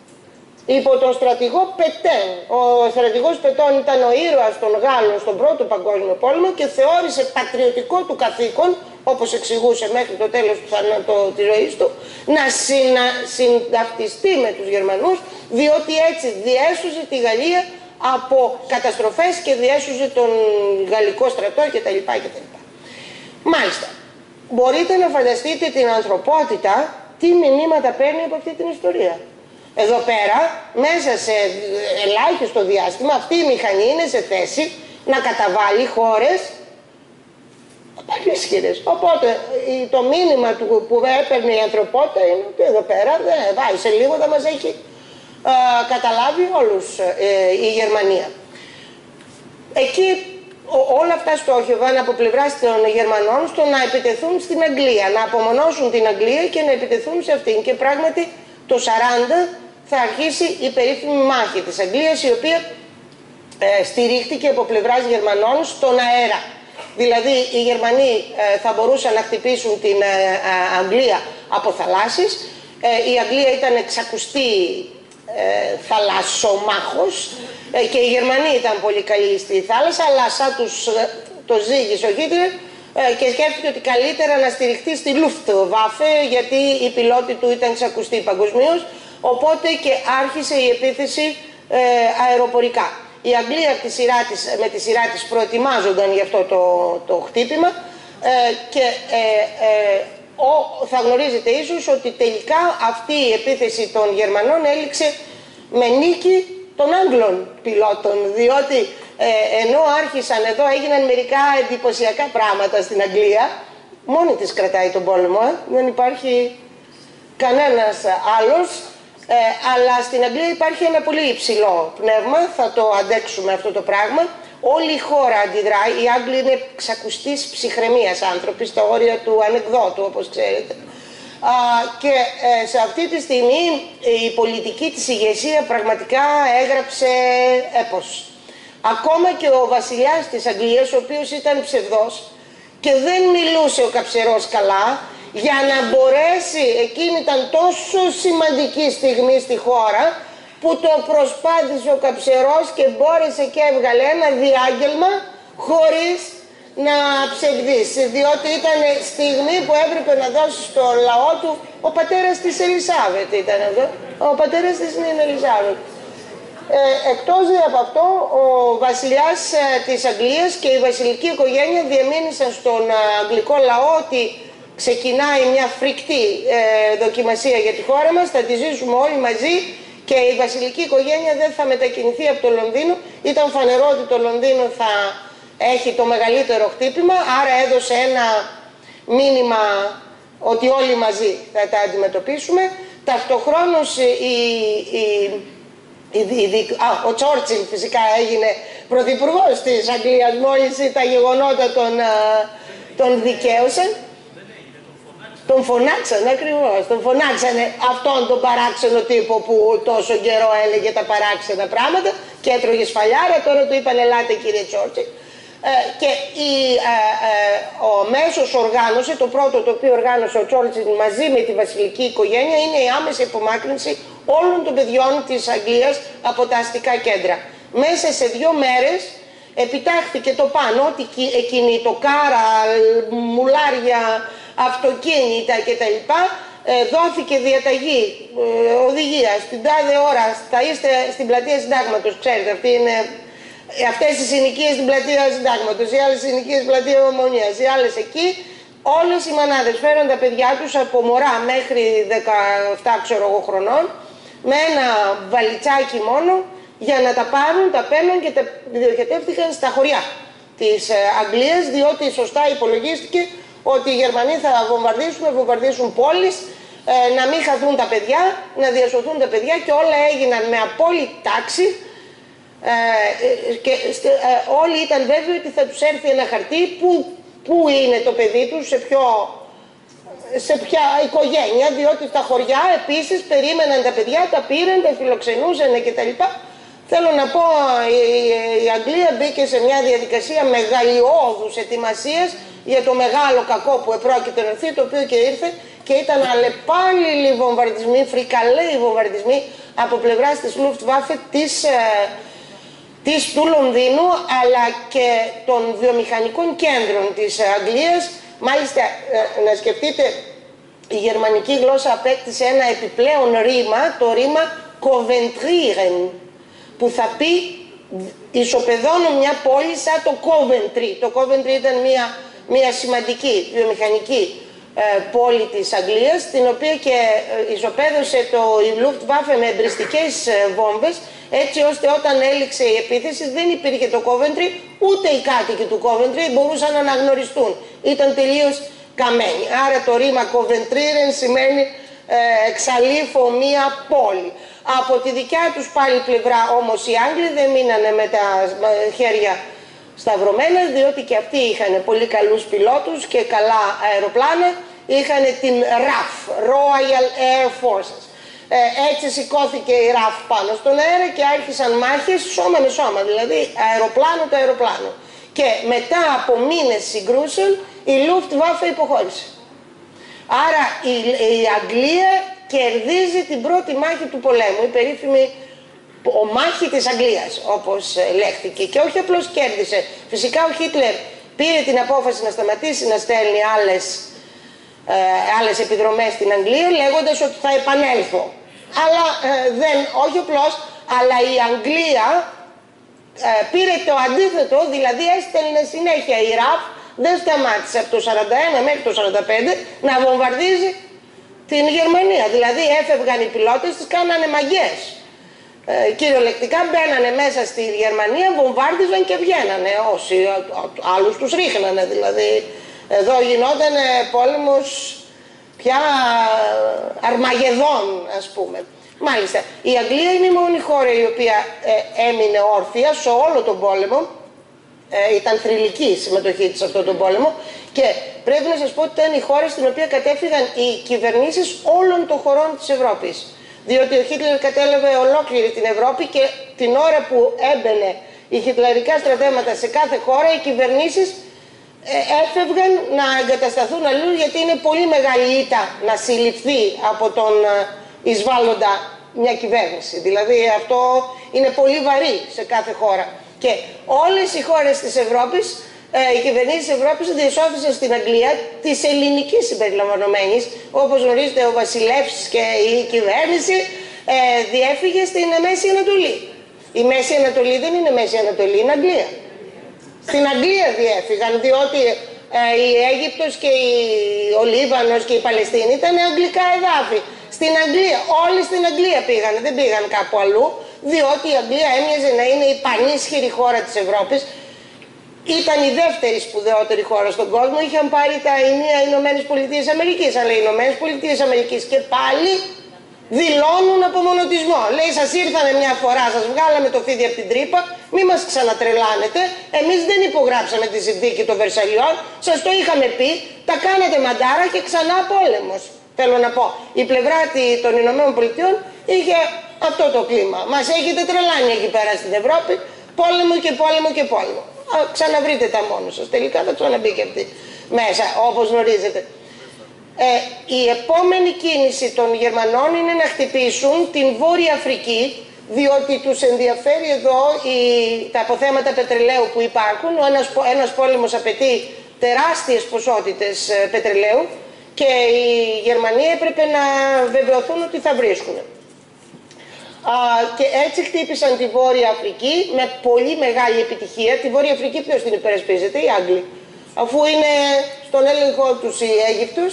υπό τον στρατηγό Πετέν. Ο στρατηγός Πετέν ήταν ο ήρωας των Γάλλων στον Πρώτο Παγκόσμιο Πόλεμο και θεώρησε πατριωτικό του καθήκον, όπως εξηγούσε μέχρι το τέλος του θανάτου της ζωής του, να συνα, συνταυτιστεί με τους Γερμανούς, διότι έτσι διέσουζε τη Γαλλία από καταστροφές και διέσουζε τον γαλλικό στρατό κτλ. κτλ. Μάλιστα, μπορείτε να φανταστείτε την ανθρωπότητα τι μηνύματα παίρνει από αυτή την ιστορία. Εδώ πέρα, μέσα σε ελάχιστο διάστημα, αυτή η μηχανή είναι σε θέση να καταβάλει χώρες πολύ ισχυρές. Οπότε το μήνυμα του, που έπαιρνε η ανθρωπότητα είναι ότι εδώ πέρα δεν βάει, σε λίγο θα μας έχει α, καταλάβει όλους ε, η Γερμανία. Εκεί ό, όλα αυτά στόχευαν από πλευράς των Γερμανών στο να επιτεθούν στην Αγγλία, να απομονώσουν την Αγγλία και να επιτεθούν σε αυτήν. Και πράγματι το σαράντα θα αρχίσει η περίφημη μάχη της Αγγλίας, η οποία ε, στηρίχτηκε από πλευράς Γερμανών στον αέρα. Δηλαδή οι Γερμανοί ε, θα μπορούσαν να χτυπήσουν την ε, ε, Αγγλία από θαλάσσης. Ε, η Αγγλία ήταν εξακουστή ε, θαλάσσομάχος ε, και οι Γερμανοί ήταν πολύ καλοί στη θάλασσα, αλλά σαν τους, ε, το ζήγησε ο Χίτλερ ε, και σκέφτηκε ότι καλύτερα να στηριχτεί στη Luftwaffe, γιατί οι πιλότοι του ήταν εξακουστοί παγκοσμίως, οπότε και άρχισε η επίθεση ε, αεροπορικά. Η Αγγλία από τη σειρά της, με τη σειρά της προετοιμάζονταν για αυτό το, το χτύπημα ε, και ε, ε, ο, θα γνωρίζετε ίσως ότι τελικά αυτή η επίθεση των Γερμανών έληξε με νίκη των Άγγλων πιλότων, διότι ε, ενώ άρχισαν εδώ, έγιναν μερικά εντυπωσιακά πράγματα στην Αγγλία, μόνη της κρατάει τον πόλεμο, ε, δεν υπάρχει κανένας άλλος, ε, αλλά στην Αγγλία υπάρχει ένα πολύ υψηλό πνεύμα, θα το αντέξουμε αυτό το πράγμα. Όλη η χώρα αντιδράει, οι Άγγλοι είναι ξακουστής ψυχραιμίας άνθρωποι, στα όρια του ανεκδότου, όπως ξέρετε. Α, και ε, σε αυτή τη στιγμή η πολιτική της ηγεσία πραγματικά έγραψε έπος. Ακόμα και ο βασιλιάς της Αγγλίας, ο οποίος ήταν ψευδός και δεν μιλούσε ο Καψερός καλά, για να μπορέσει, εκείνη ήταν τόσο σημαντική στιγμή στη χώρα, που το προσπάθησε ο Καψερός και μπόρεσε και έβγαλε ένα διάγγελμα χωρίς να ψευδίσει, διότι ήταν στιγμή που έπρεπε να δώσει στο λαό του, ο πατέρας της Ελισάβετ ήταν εδώ, ο πατέρας της είναι Ελισάβετ. Ε, εκτός από αυτό, ο βασιλιάς ε, της Αγγλίας και η βασιλική οικογένεια διεμήνυσαν στον ε, αγγλικό λαό ότι ξεκινάει μια φρικτή ε, δοκιμασία για τη χώρα μας, θα τη ζήσουμε όλοι μαζί και η βασιλική οικογένεια δεν θα μετακινηθεί από το Λονδίνο. Ήταν φανερό ότι το Λονδίνο θα έχει το μεγαλύτερο χτύπημα, άρα έδωσε ένα μήνυμα ότι όλοι μαζί θα τα αντιμετωπίσουμε. Ταυτοχρόνως η, η, η, η, α, ο Τσόρτσιλ φυσικά έγινε πρωθυπουργός της Αγγλίας μόλις τα γεγονότα τον, τον δικαίωσαν. Τον φωνάξαν, ακριβώς, τον φωνάξανε αυτόν τον παράξενο τύπο που τόσο καιρό έλεγε τα παράξενα πράγματα και έτρωγε σφαλιάρα, τώρα του είπαν ελάτε κύριε Τσόρτσιλ. Ε, και η, ε, ε, ο μέσος οργάνωσε, το πρώτο το οποίο οργάνωσε ο Τσόρτσιλ μαζί με τη βασιλική οικογένεια είναι η άμεση απομάκρυνση όλων των παιδιών της Αγγλίας από τα αστικά κέντρα. Μέσα σε δύο μέρες επιτάχθηκε το πάνω, ότι κινητοκάρα, μουλάρια, αυτοκίνητα κτλ. Ε, δόθηκε διαταγή, ε, οδηγία, στην τάδε ώρα θα είστε στην πλατεία Συντάγματος, ξέρετε, αυτή είναι, αυτές οι συνοικίες στην πλατεία Συντάγματος, οι άλλες συνοικίες στην πλατεία Ομονίας, οι άλλες εκεί, όλες οι μανάδες φέραν τα παιδιά τους από μωρά μέχρι δεκαεπτά ξέρω εγώ χρονών, με ένα βαλιτσάκι μόνο, για να τα πάρουν, τα παίρνουν και τα διοχετεύτηκαν στα χωριά της ε, Αγγλίας, διότι σωστά υπολογίστηκε ότι οι Γερμανοί θα βομβαρδίσουν, θα βομβαρδίσουν πόλεις, ε, να μην χαθούν τα παιδιά, να διασωθούν τα παιδιά και όλα έγιναν με απόλυτη τάξη ε, και ε, όλοι ήταν βέβαιοι ότι θα τους έρθει ένα χαρτί που, που είναι το παιδί τους, σε, ποιο, σε ποια οικογένεια, διότι στα χωριά επίσης περίμεναν τα παιδιά, τα πήραν, τα φιλοξενούσαν κτλ. Θέλω να πω, η, η Αγγλία μπήκε σε μια διαδικασία μεγαλειώδους ετοιμασίας για το μεγάλο κακό που επρόκειται να έρθει, το οποίο και ήρθε και ήταν αλλεπάλληλοι βομβαρδισμοί, φρικαλαίοι βομβαρδισμοί από πλευράς της Luftwaffe της, ε, της του Λονδίνου αλλά και των βιομηχανικών κέντρων της Αγγλίας. Μάλιστα, ε, να σκεφτείτε, η γερμανική γλώσσα απέκτησε ένα επιπλέον ρήμα, το ρήμα Coventryren, που θα πει ισοπεδώνω μια πόλη σαν το Coventry. Το Coventry ήταν μια, μια σημαντική βιομηχανική ε, πόλη της Αγγλίας, την οποία και ε, ισοπαίδωσε το η Luftwaffe με εμπριστικές ε, βόμβες, έτσι ώστε όταν έληξε η επίθεση δεν υπήρχε το Coventry, ούτε οι κάτοικοι του Coventry μπορούσαν να αναγνωριστούν. Ήταν τελείως καμένοι. Άρα το ρήμα Coventryren σημαίνει ε, εξαλείφω μία πόλη. Από τη δικιά τους πάλι πλευρά όμως οι Άγγλοι δεν μείνανε με τα χέρια σταυρωμένα, διότι και αυτοί είχαν πολύ καλούς πιλότους και καλά αεροπλάνα. Είχαν την ραφ, Royal Air Forces. Ε, έτσι σηκώθηκε η ραφ πάνω στον αέρα και άρχισαν μάχες σώμα με σώμα, δηλαδή αεροπλάνο το αεροπλάνο. Και μετά από μήνες συγκρούσεων η Luftwaffe υποχώρησε. Άρα η, η Αγγλία κερδίζει την πρώτη μάχη του πολέμου, η περίφημη ο μάχη της Αγγλίας, όπως λέχθηκε. Και όχι απλώς κέρδισε. Φυσικά ο Χίτλερ πήρε την απόφαση να σταματήσει να στέλνει άλλες, ε, άλλες επιδρομές στην Αγγλία, λέγοντας ότι θα επανέλθω. Αλλά ε, δεν, όχι απλώς, αλλά η Αγγλία ε, πήρε το αντίθετο, δηλαδή έστελνε συνέχεια η ραφ δεν σταμάτησε από το σαράντα ένα μέχρι το σαράντα πέντε να βομβαρδίζει την Γερμανία. Δηλαδή έφευγαν οι πιλότες, τις κάνανε μαγιές. Ε, κυριολεκτικά μπαίνανε μέσα στη Γερμανία, βομβάρδιζαν και βγαίνανε. Όσοι άλλους τους ρίχνανε. Δηλαδή εδώ γινόταν πόλεμος πια Αρμαγεδόν, ας πούμε. Μάλιστα, η Αγγλία είναι η μόνη χώρα η οποία ε, έμεινε όρθια σε όλο τον πόλεμο. Ε, ήταν θρυλική η συμμετοχή της σε αυτόν τον πόλεμο και πρέπει να σας πω ότι ήταν η χώρα στην οποία κατέφυγαν οι κυβερνήσεις όλων των χωρών της Ευρώπης. Διότι ο Χίτλερ κατέλαβε ολόκληρη την Ευρώπη και την ώρα που έμπαινε οι χιτλερικά στρατεύματα σε κάθε χώρα, οι κυβερνήσεις ε, έφευγαν να εγκατασταθούν αλλού, γιατί είναι πολύ μεγάλη ήττα να συλληφθεί από τον ε, εισβάλλοντα μια κυβέρνηση. Δηλαδή αυτό είναι πολύ βαρύ σε κάθε χώρα. Και όλες οι χώρες της Ευρώπης, ε, οι κυβερνήσεις της Ευρώπης διεσώθησαν στην Αγγλία, της ελληνικής συμπεριλαμβανομένης. Όπως γνωρίζετε, ο βασιλεύς και η κυβέρνηση ε, διέφυγε στην Μέση Ανατολή. Η Μέση Ανατολή δεν είναι Μέση Ανατολή, είναι Αγγλία. Στην Αγγλία διέφυγαν, διότι ε, η Αίγυπτος και η, ο Λίβανος και η Παλαιστίνη ήταν αγγλικά εδάφη. Στην Αγγλία, όλοι στην Αγγλία πήγαν, δεν πήγαν κάπου αλλού, διότι η Αγγλία έμοιαζε να είναι η πανίσχυρη χώρα της Ευρώπης. Ήταν η δεύτερη σπουδαιότερη χώρα στον κόσμο, είχαν πάρει τα ενία Ηνωμένες Πολιτείες Αμερικής, αλλά οι Ηνωμένες Πολιτείες Αμερικής και πάλι δηλώνουν απομονωτισμό. Λέει, σας ήρθανε μια φορά, σας βγάλαμε το φίδι από την τρύπα, μη μας ξανατρελάνετε, εμείς δεν υπογράψαμε τη συνθήκη των Βερσαλιών, σας το είχαμε πει, τα κάνατε μαντάρα και ξανά πόλεμος. Θέλω να πω, η πλευρά των Ηνωμένων Πολιτειών είχε αυτό το κλίμα. Μας έχετε τρελάνει εκεί πέρα στην Ευρώπη, πόλεμο και πόλεμο και πόλεμο. Α, ξαναβρείτε τα μόνο σας, τελικά θα ξαναμπεί και αυτή μέσα, όπως γνωρίζετε. Ε, η επόμενη κίνηση των Γερμανών είναι να χτυπήσουν την Βόρεια Αφρική, διότι τους ενδιαφέρει εδώ η, τα αποθέματα πετρελαίου που υπάρχουν. Ο ένας, ένας πόλεμος απαιτεί τεράστιες ποσότητες ε, πετρελαίου και οι Γερμανοί έπρεπε να βεβαιωθούν ότι θα βρίσκουν. Α, και έτσι χτύπησαν τη Βόρεια Αφρική με πολύ μεγάλη επιτυχία. Τη Βόρεια Αφρική ποιος την υπερασπίζεται? Οι Άγγλοι. Αφού είναι στον έλεγχο τους οι Αίγυπτους.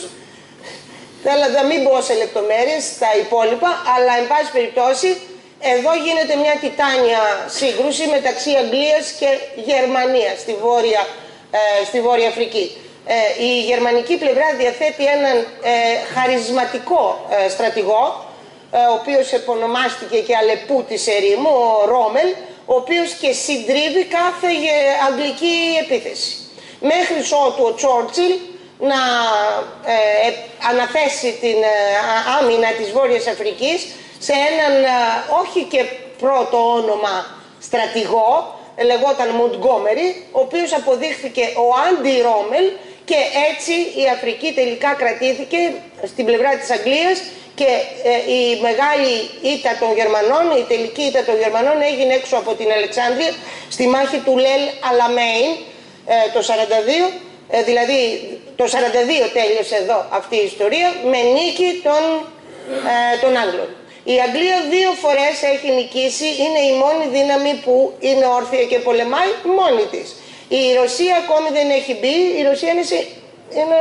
Θέλω να μην μπω σε λεπτομέρειες στα υπόλοιπα, αλλά εν πάση περιπτώσει εδώ γίνεται μια τιτάνια σύγκρουση μεταξύ Αγγλίας και Γερμανίας στη Βόρεια, ε, στη Βόρεια Αφρική. Ε, η γερμανική πλευρά διαθέτει έναν ε, χαρισματικό ε, στρατηγό, ο οποίος επωνομάστηκε και Αλεπού της ερήμου, ο Ρόμελ, ο οποίος και συντρίβει κάθε αγγλική επίθεση. Μέχρι ότου ο Τσόρτσιλ να ε, αναθέσει την ε, άμυνα της Βόρειας Αφρικής σε έναν ε, όχι και πρώτο όνομα στρατηγό, λεγόταν Μοντγκόμερι, ο οποίος αποδείχθηκε ο αντι-Ρόμελ και έτσι η Αφρική τελικά κρατήθηκε στην πλευρά της Αγγλίας. Και ε, η μεγάλη ήττα των Γερμανών, η τελική ήττα των Γερμανών έγινε έξω από την Αλεξάνδρεια στη μάχη του Λελ Αλαμέιν ε, το σαράντα δύο, ε, δηλαδή το σαράντα δύο τέλειωσε εδώ αυτή η ιστορία με νίκη των, ε, των Άγγλων. Η Αγγλία δύο φορές έχει νικήσει, είναι η μόνη δύναμη που είναι όρθια και πολεμάει μόνη της. Η Ρωσία ακόμη δεν έχει μπει, η Ρωσία είναι, είναι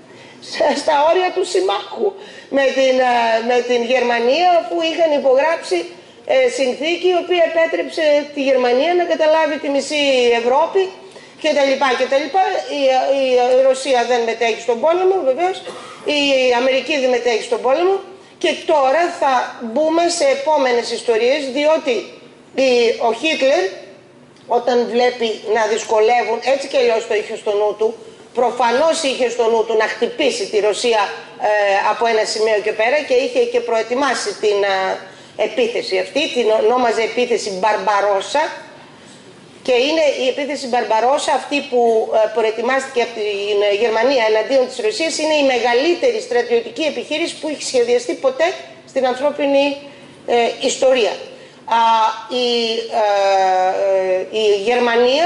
στα όρια του συμμάχου με την, με την Γερμανία, που είχαν υπογράψει ε, συνθήκη η οποία επέτρεψε τη Γερμανία να καταλάβει τη μισή Ευρώπη κτλ. κτλ. Η, η, η Ρωσία δεν μετέχει στον πόλεμο, βεβαίως, η Αμερική δεν μετέχει στον πόλεμο και τώρα θα μπούμε σε επόμενες ιστορίες, διότι η, ο Χίτλερ όταν βλέπει να δυσκολεύουν, έτσι και αλλιώς το είχε στο νου του, προφανώς είχε στο νου του να χτυπήσει τη Ρωσία ε, από ένα σημείο και πέρα και είχε και προετοιμάσει την ε, επίθεση αυτή, την ονόμαζε επίθεση Μπαρμπαρόσα και είναι η επίθεση Μπαρμπαρόσα αυτή που ε, προετοιμάστηκε από την Γερμανία εναντίον της Ρωσίας, είναι η μεγαλύτερη στρατιωτική επιχείρηση που έχει σχεδιαστεί ποτέ στην ανθρώπινη ε, ιστορία. Α, η, ε, η Γερμανία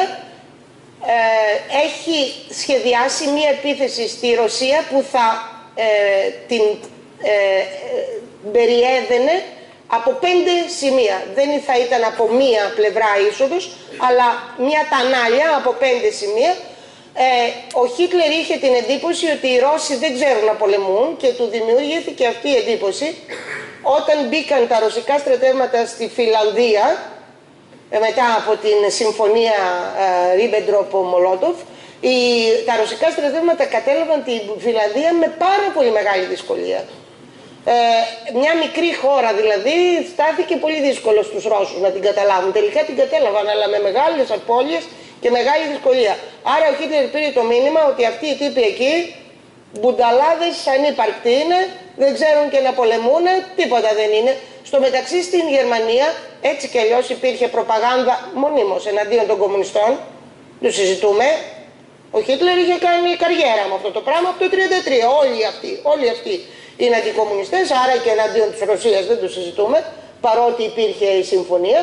Ε, έχει σχεδιάσει μία επίθεση στη Ρωσία που θα ε, την ε, περιέδαινε από πέντε σημεία. Δεν θα ήταν από μία πλευρά είσοδος, αλλά μία τανάλια από πέντε σημεία, Ε, ο Χίτλερ είχε την εντύπωση ότι οι Ρώσοι δεν ξέρουν να πολεμούν και του δημιουργήθηκε αυτή η εντύπωση όταν μπήκαν τα ρωσικά στρατεύματα στη Φιλανδία ε, μετά από την συμφωνία ε, Ρίμπεντροπ-Μολότοφ. Τα ρωσικά στρατεύματα κατέλαβαν τη Φιλανδία με πάρα πολύ μεγάλη δυσκολία. Ε, μια μικρή χώρα δηλαδή στάθηκε πολύ δύσκολο στους Ρώσους να την καταλάβουν. Τελικά την κατέλαβαν, αλλά με μεγάλες απώλειες και μεγάλη δυσκολία. Άρα ο Χίτλερ πήρε το μήνυμα ότι αυτοί οι τύποι εκεί μπουνταλάδες ανύπαρκτοι είναι, δεν ξέρουν και να πολεμούν, τίποτα δεν είναι. Στο μεταξύ στην Γερμανία έτσι κι αλλιώς υπήρχε προπαγάνδα μονίμως εναντίον των κομμουνιστών, το συζητούμε. Ο Χίτλερ είχε κάνει καριέρα με αυτό το πράγμα από το χίλια εννιακόσια τριάντα τρία. Όλοι αυτοί, όλοι αυτοί είναι αντικομμουνιστές, άρα και εναντίον της Ρωσίας δεν το συζητούμε, παρότι υπήρχε η συμφωνία.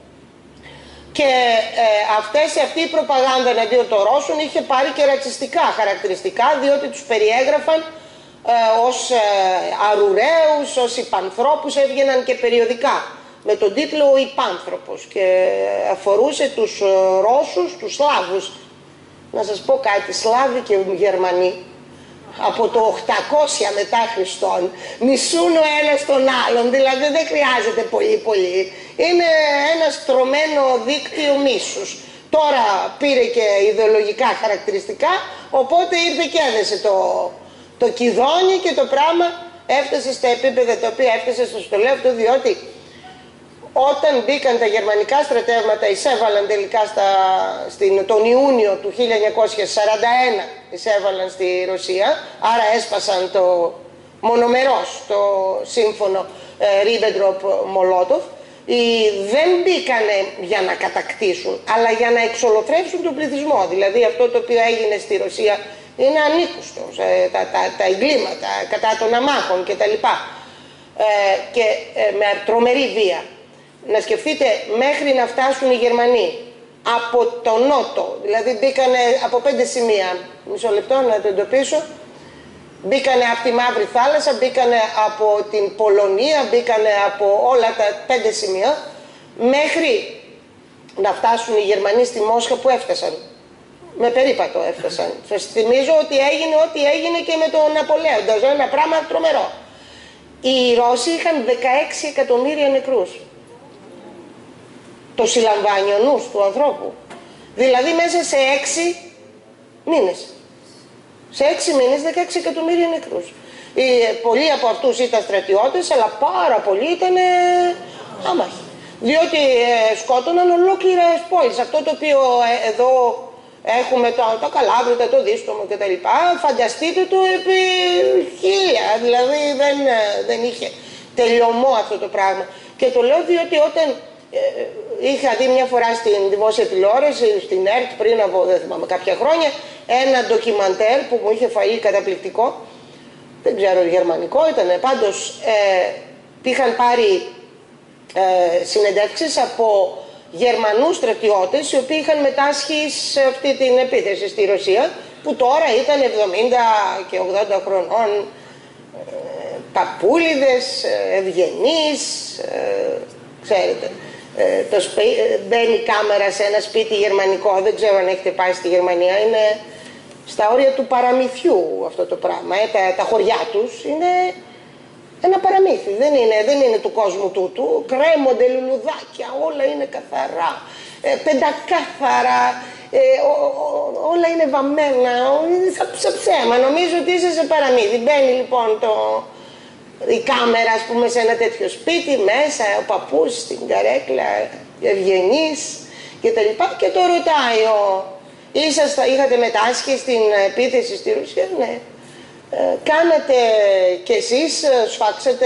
Και ε, αυτές, αυτή η προπαγάνδα εναντίον των Ρώσων είχε πάρει και ρατσιστικά χαρακτηριστικά, διότι τους περιέγραφαν ε, ως ε, αρουραίους, ως υπανθρώπους, έβγαιναν και περιοδικά με τον τίτλο «Ο Υπάνθρωπος» και αφορούσε τους ε, Ρώσους, τους Σλάβους. Να σας πω κάτι, Σλάβοι και Γερμανοί από το οκτακόσια μετά Χριστόν μισούν ο ένας τον άλλον, δηλαδή δεν χρειάζεται πολύ πολύ. Είναι ένα στρωμένο δίκτυο μίσους. Τώρα πήρε και ιδεολογικά χαρακτηριστικά, οπότε ήρθε και έδεσε το, το κηδόνι και το πράγμα έφτασε στα επίπεδα τα οποία έφτασε. Στο λέω αυτό διότι όταν μπήκαν τα γερμανικά στρατεύματα, εισέβαλαν τελικά στα, στην, τον Ιούνιο του χίλια εννιακόσια σαράντα ένα, εισέβαλαν στη Ρωσία, άρα έσπασαν το μονομερός το σύμφωνο ε, Ρίμπεντροπ-Μολότοφ. Δεν μπήκανε για να κατακτήσουν, αλλά για να εξολοθρεύσουν τον πληθυσμό. Δηλαδή αυτό το οποίο έγινε στη Ρωσία είναι ανήκουστο, ε, τα, τα, τα εγκλήματα κατά των αμάχων κτλ. Ε, και ε, με τρομερή βία. Να σκεφτείτε, μέχρι να φτάσουν οι Γερμανοί από το νότο, δηλαδή μπήκανε από πέντε σημεία, μισό λεπτό να το εντοπίσω, μπήκανε από τη Μαύρη Θάλασσα, μπήκανε από την Πολωνία, μπήκανε από όλα τα πέντε σημεία, μέχρι να φτάσουν οι Γερμανοί στη Μόσχα που έφτασαν. Με περίπατο έφτασαν. Σας θυμίζω ότι έγινε ό,τι έγινε και με τον Ναπολέοντα, ένα πράγμα τρομερό. Οι Ρώσοι είχαν δεκαέξι εκατομμύρια νεκρούς. Το συλλαμβάνει ο νους του ανθρώπου. Δηλαδή μέσα σε έξι μήνες. Σε έξι μήνες δεκαέξι εκατομμύρια νεκρούς. Οι, πολλοί από αυτούς ήταν στρατιώτες, αλλά πάρα πολλοί ήταν ε, άμαχοι. Διότι ε, σκότωναν ολόκληρες πόλεις. Αυτό το οποίο ε, εδώ έχουμε το, το Καλάβρητα, το Δίστομο κτλ. Φανταστείτε το επί χίλια. Δηλαδή δεν, ε, δεν είχε τελειωμό αυτό το πράγμα. Και το λέω διότι όταν ε, είχα δει μια φορά στην δημόσια τηλεόραση, στην ΕΡΤ πριν από δεν θυμάμαι, κάποια χρόνια, ένα ντοκιμαντέρ που μου είχε φαγεί καταπληκτικό, δεν ξέρω γερμανικό ήτανε, πάντως ε, είχαν πάρει ε, συνεντεύξεις από Γερμανούς στρατιώτες οι οποίοι είχαν μετάσχει σε αυτή την επίθεση στη Ρωσία, που τώρα ήταν εβδομήντα και ογδόντα χρονών, ε, παππούλιδες, ε, ευγενείς, ε, ξέρετε. Ε, το σπί, μπαίνει κάμερα σε ένα σπίτι γερμανικό, δεν ξέρω αν έχετε πάει στη Γερμανία, είναι στα όρια του παραμυθιού αυτό το πράγμα. Ε, τα, τα χωριά τους είναι ένα παραμύθι, δεν είναι, δεν είναι του κόσμου τούτου. Κρέμονται λουλουδάκια, όλα είναι καθαρά, ε, πεντακάθαρα, ε, ό, ό, όλα είναι βαμμένα, είναι σαν ψέμα. Νομίζω ότι είσαι σε παραμύθι. Μπαίνει λοιπόν το... η κάμερα, ας πούμε, σε ένα τέτοιο σπίτι, μέσα, ο παππούς στην καρέκλα, ευγενής και τα λοιπά, και το ρωτάει ο... Είσαστε, είχατε μετάσχει στην επίθεση στη Ρωσία? Ναι. Ε, κάνατε κι εσείς, σφάξατε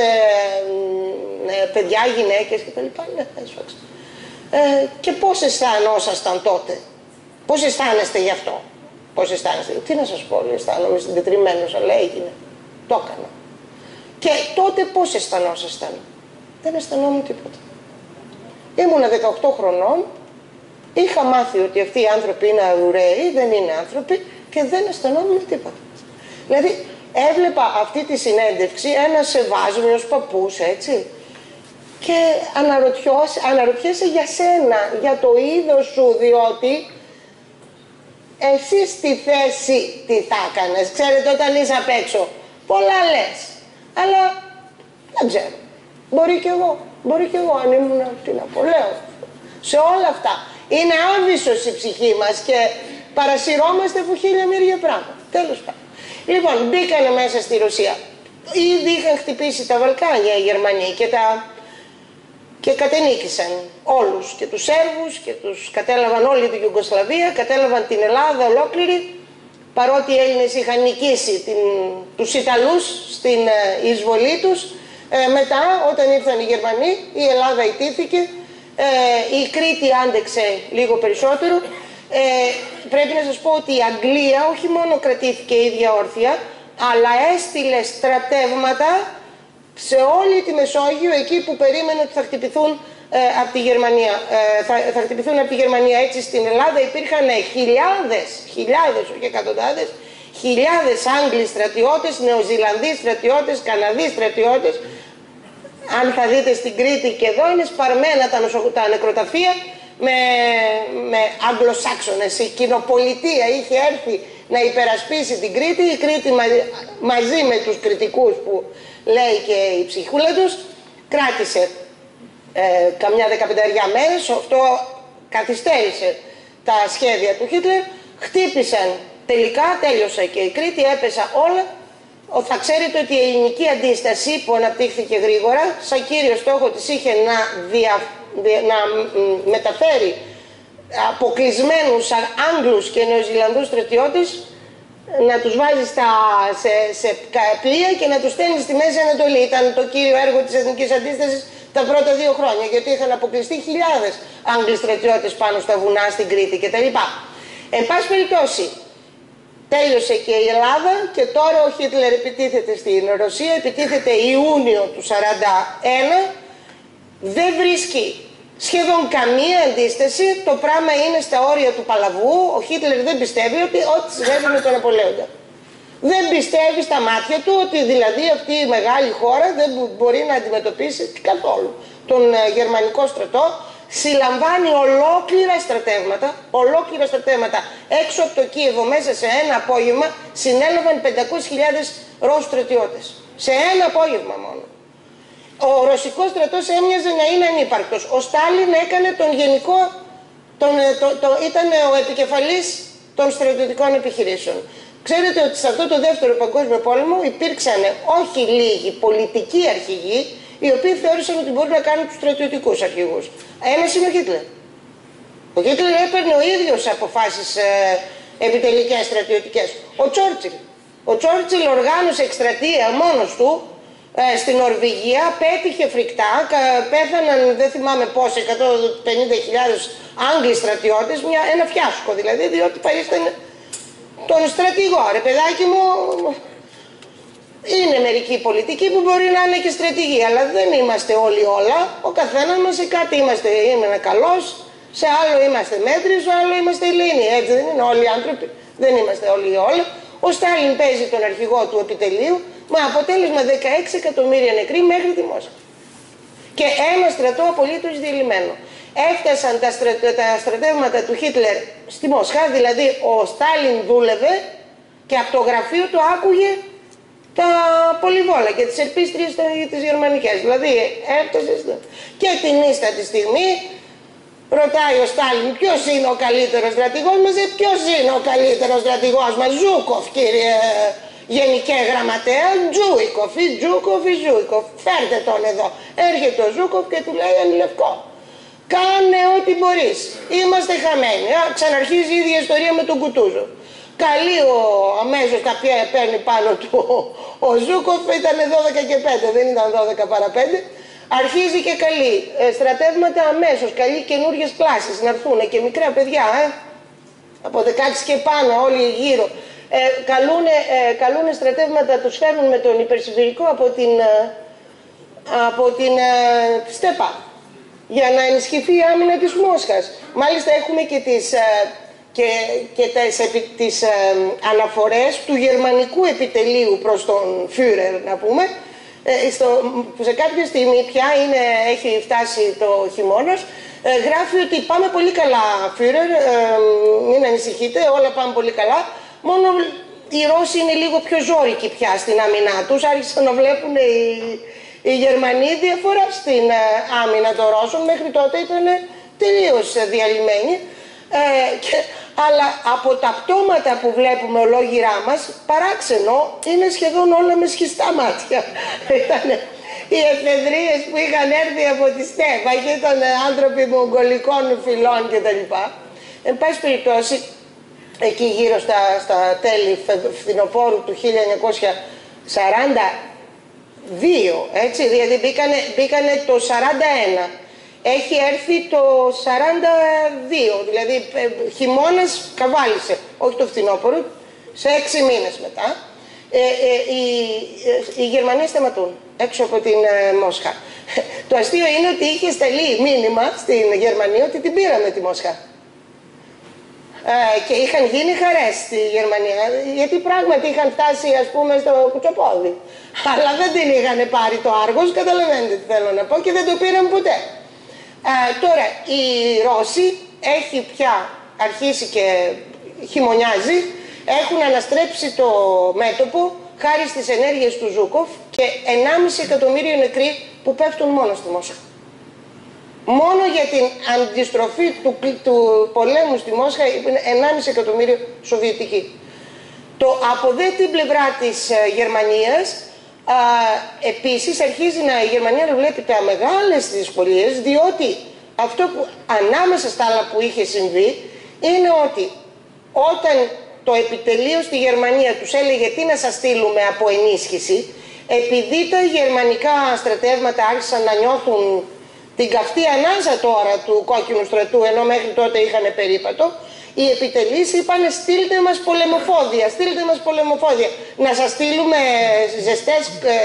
ε, παιδιά, γυναίκες και τα λοιπά? Ναι, σφάξατε. Ε, και πώς αισθανόσασταν τότε? Πώς αισθάνεστε γι' αυτό? Πώς αισθάνεστε? Τι να σας πω, αισθάνομαι συντετριμμένος, αλλά έγινε. Το έκανα. Και τότε πώς αισθανόσασταν? Δεν αισθανόμουν τίποτα. Ήμουνα δεκαοκτώ χρονών, είχα μάθει ότι αυτοί οι άνθρωποι είναι αρουραίοι, δεν είναι άνθρωποι, και δεν αισθανόμουν τίποτα. Δηλαδή έβλεπα αυτή τη συνέντευξη, ένας σεβάσμιος παππούς, έτσι, και αναρωτιέσαι για σένα, για το είδος σου, διότι εσύ στη θέση τι θα έκανες? Ξέρετε, όταν είσαι απ' έξω, πολλά λες. Αλλά δεν ξέρω. Μπορεί κι εγώ. Μπορεί κι εγώ αν ήμουν, τι να πω, λέω. Σε όλα αυτά. Είναι άβυσσος η ψυχή μας και παρασυρώμαστε από χίλια μύρια πράγματα. Τέλος πάντων. Λοιπόν, μπήκανε μέσα στη Ρωσία. Ήδη είχαν χτυπήσει τα Βαλκάνια οι Γερμανοί και, τα... και κατενίκησαν όλους. Και τους Σέρβους και τους κατέλαβαν όλη την Ιουγκοσλαβία, κατέλαβαν την Ελλάδα ολόκληρη. Παρότι οι Έλληνες είχαν νικήσει την... τους Ιταλούς στην εισβολή τους. Ε, μετά, όταν ήρθαν οι Γερμανοί, η Ελλάδα ιτήθηκε. Ε, η Κρήτη άντεξε λίγο περισσότερο. Ε, πρέπει να σας πω ότι η Αγγλία όχι μόνο κρατήθηκε η ίδια όρθια, αλλά έστειλε στρατεύματα σε όλη τη Μεσόγειο, εκεί που περίμενε ότι θα χτυπηθούν ε, από τη Γερμανία. Ε, θα, θα χτυπηθούν από τη Γερμανία. Έτσι στην Ελλάδα υπήρχαν χιλιάδες, χιλιάδες, όχι εκατοντάδες, χιλιάδες Άγγλοι στρατιώτες, Νεοζηλανδοί στρατιώτες, Καναδοί στρατιώτες. Αν θα δείτε στην Κρήτη και εδώ είναι σπαρμένα τα, νοσο, τα νεκροταφεία με, με Αγγλοσάξονες. Η κοινοπολιτεία είχε έρθει να υπερασπίσει την Κρήτη. Η Κρήτη μα, μαζί με τους κριτικούς που λέει και η ψυχούλα τους κράτησε ε, καμιά δεκαπενταριά μέρες. Αυτό καθυστέρησε τα σχέδια του Χίτλερ. Χτύπησαν τελικά, τέλειωσε και η Κρήτη, έπεσα όλα. Θα ξέρετε ότι η ελληνική αντίσταση που αναπτύχθηκε γρήγορα, σαν κύριο στόχο της είχε να, δια, να μεταφέρει αποκλεισμένους Άγγλους και Νεοζηλανδούς στρατιώτες, να τους βάζει στα, σε, σε πλοία και να τους στέλνει στη Μέση Ανατολή. Ήταν το κύριο έργο της εθνικής αντίστασης τα πρώτα δύο χρόνια, γιατί είχαν αποκλειστεί χιλιάδες Άγγλοι στρατιώτες πάνω στα βουνά, στην Κρήτη κτλ. Εν πάση περιπτώσει, τέλειωσε και η Ελλάδα και τώρα ο Χίτλερ επιτίθεται στην Ρωσία, επιτίθεται Ιούνιο του σαράντα ένα, δεν βρίσκει σχεδόν καμία αντίσταση, το πράγμα είναι στα όρια του παλαβού. Ο Χίτλερ δεν πιστεύει ότι ό,τι συνέβη με τον Ναπολέοντα. Δεν πιστεύει στα μάτια του ότι δηλαδή αυτή η μεγάλη χώρα δεν μπορεί να αντιμετωπίσει καθόλου τον γερμανικό στρατό. Συλλαμβάνει ολόκληρα στρατεύματα, ολόκληρα στρατεύματα έξω από το Κίεβο. Μέσα σε ένα απόγευμα συνέλαβαν πεντακόσιες χιλιάδες Ρώσους στρατιώτες. Σε ένα απόγευμα μόνο. Ο ρωσικός στρατός έμοιαζε να είναι ανύπαρκτος. Ο Στάλιν έκανε τον γενικό, τον, το, το, ήταν ο επικεφαλής των στρατιωτικών επιχειρήσεων. Ξέρετε ότι σε αυτό το δεύτερο παγκόσμιο πόλεμο υπήρξαν όχι λίγοι πολιτικοί αρχηγοί, οι οποίοι θεώρησαν ότι μπορούν να κάνουν τους στρατιωτικούς αρχηγούς. Ένας είναι ο Χίτλερ. Ο Χίτλερ έπαιρνε ο ίδιος αποφάσεις ε, επιτελικές στρατιωτικές. Ο Τσόρτσιλ. Ο Τσόρτσιλ οργάνωσε εκστρατεία μόνος του ε, στην Νορβηγία, πέτυχε φρικτά, πέθαναν δεν θυμάμαι πόσοι, εκατόν πενήντα χιλιάδες Άγγλοι στρατιώτες, μια, ένα φιάσκο δηλαδή, διότι παρίστανε τον στρατηγό. Ρε παιδάκι μου, είναι μερικοί πολιτικοί που μπορεί να είναι και στρατηγοί, αλλά δεν είμαστε όλοι όλα. Ο καθένας μας σε κάτι είμαστε, είμαι καλός, σε άλλο είμαστε μέτριος, σε άλλο είμαστε ελεηνοί. Έτσι δεν είναι όλοι οι άνθρωποι, δεν είμαστε όλοι όλα. Ο Στάλιν παίζει τον αρχηγό του επιτελείου, με αποτέλεσμα δεκαέξι εκατομμύρια νεκροί μέχρι τη Μόσχα. Και ένα στρατό απολύτως διελειμμένο. Έφτασαν τα, στρα... τα στρατεύματα του Χίτλερ στη Μόσχα, δηλαδή ο Στάλιν δούλευε και από το γραφείο του άκουγε τα πολυβόλα και τις ελπίστριες τις γερμανικές. Δηλαδή έφτασε στο... και την ίστατη στιγμή ρωτάει ο Στάλιν ποιος είναι ο καλύτερος στρατηγός μας, ε, ποιος είναι ο καλύτερος στρατηγός μας, Ζούκοφ κύριε Γενικέ Γραμματέα, Τζούικοφ ή Τζούκοφ ή Ζούικοφ, φέρτε τον εδώ. Έρχεται ο Ζούκοφ και του λέει εν λευκό, κάνε ό,τι μπορείς, είμαστε χαμένοι. Α, ξαναρχίζει η ίδια ιστορία με τον Κουτούζο. Καλή ο αμέσως τα οποία παίρνει πάνω του ο Ζούκοφ, ήταν δώδεκα και πέντε, δεν ήταν δώδεκα παρά πέντε. Αρχίζει και καλεί ε, στρατεύματα αμέσως, καλεί καινούριες κλάσεις να έρθουν και μικρά παιδιά, ε, από δεκαέξι και πάνω όλοι γύρω. Ε, καλούνε, ε, καλούνε στρατεύματα, τους φέρνουν με τον υπερσιβηρικό από την, ε, από την ε, Στέπα για να ενισχυθεί η άμυνα της Μόσχας. Μάλιστα έχουμε και τις, ε, και, και τις, τις ε, αναφορές του γερμανικού επιτελείου προς τον Φιούρερ, να πούμε, ε, στο, που σε κάποια στιγμή πια είναι, έχει φτάσει το χειμώνας, Ε, γράφει ότι πάμε πολύ καλά, Φίρερ, ε, μην ανησυχείτε, όλα πάμε πολύ καλά. Μόνο οι Ρώσοι είναι λίγο πιο ζώρικοι πια στην άμυνά τους. Άρχισαν να βλέπουν οι, οι Γερμανοί διαφορά στην ε, άμυνα των Ρώσων. Μέχρι τότε ήταν τελείως διαλυμένοι. Ε, και, αλλά από τα πτώματα που βλέπουμε ολόγυρά μας, παράξενο, είναι σχεδόν όλα με σχιστά μάτια. Οι εφεδρείες που είχαν έρθει από τη στέπα και ήταν άνθρωποι μογγολικών φυλών κτλ. Εν πάση περιπτώσει, εκεί γύρω στα, στα τέλη φθινοπόρου του χίλια εννιακόσια σαράντα δύο, έτσι, δηλαδή μπήκανε, μπήκανε το σαράντα ένα. Έχει έρθει το σαράντα δύο, δηλαδή χειμώνας καβάλισε, όχι το φθινόπωρο, σε έξι μήνες μετά. Ε, ε, οι, οι Γερμανοί σταματούν έξω από την ε, Μόσχα. Το αστείο είναι ότι είχε σταλεί μήνυμα στην Γερμανία ότι την πήραμε τη Μόσχα. Ε, και είχαν γίνει χαρές στη Γερμανία, γιατί πράγματι είχαν φτάσει, ας πούμε, στο κουτσοπόδι. Αλλά δεν την είχαν πάρει το Άργος, καταλαβαίνετε τι θέλω να πω, και δεν το πήραν ποτέ. Ε, τώρα, οι Ρώσοι έχει πια αρχίσει και χειμωνιάζει, έχουν αναστρέψει το μέτωπο χάρη στις ενέργειες του Ζούκοφ και ενάμιση εκατομμύριο νεκροί που πέφτουν μόνο στη Μόσχα. Μόνο για την αντιστροφή του, του πολέμου στη Μόσχα είναι ενάμιση εκατομμύριο Σοβιετικοί. Το, από δε την πλευρά της uh, Γερμανίας, uh, επίσης αρχίζει να, η Γερμανία να βλέπει τα μεγάλες δυσκολίες, διότι αυτό που ανάμεσα στα άλλα που είχε συμβεί είναι ότι όταν το επιτελείο στη Γερμανία τους έλεγε τι να σας στείλουμε από ενίσχυση, επειδή τα γερμανικά στρατεύματα άρχισαν να νιώθουν την καυτή ανάσα τώρα του κόκκινου στρατού, ενώ μέχρι τότε είχαν περίπατο, οι επιτελείς είπανε στείλτε μας πολεμοφόδια, στείλτε μας πολεμοφόδια. Να σας στείλουμε ζεστές ε,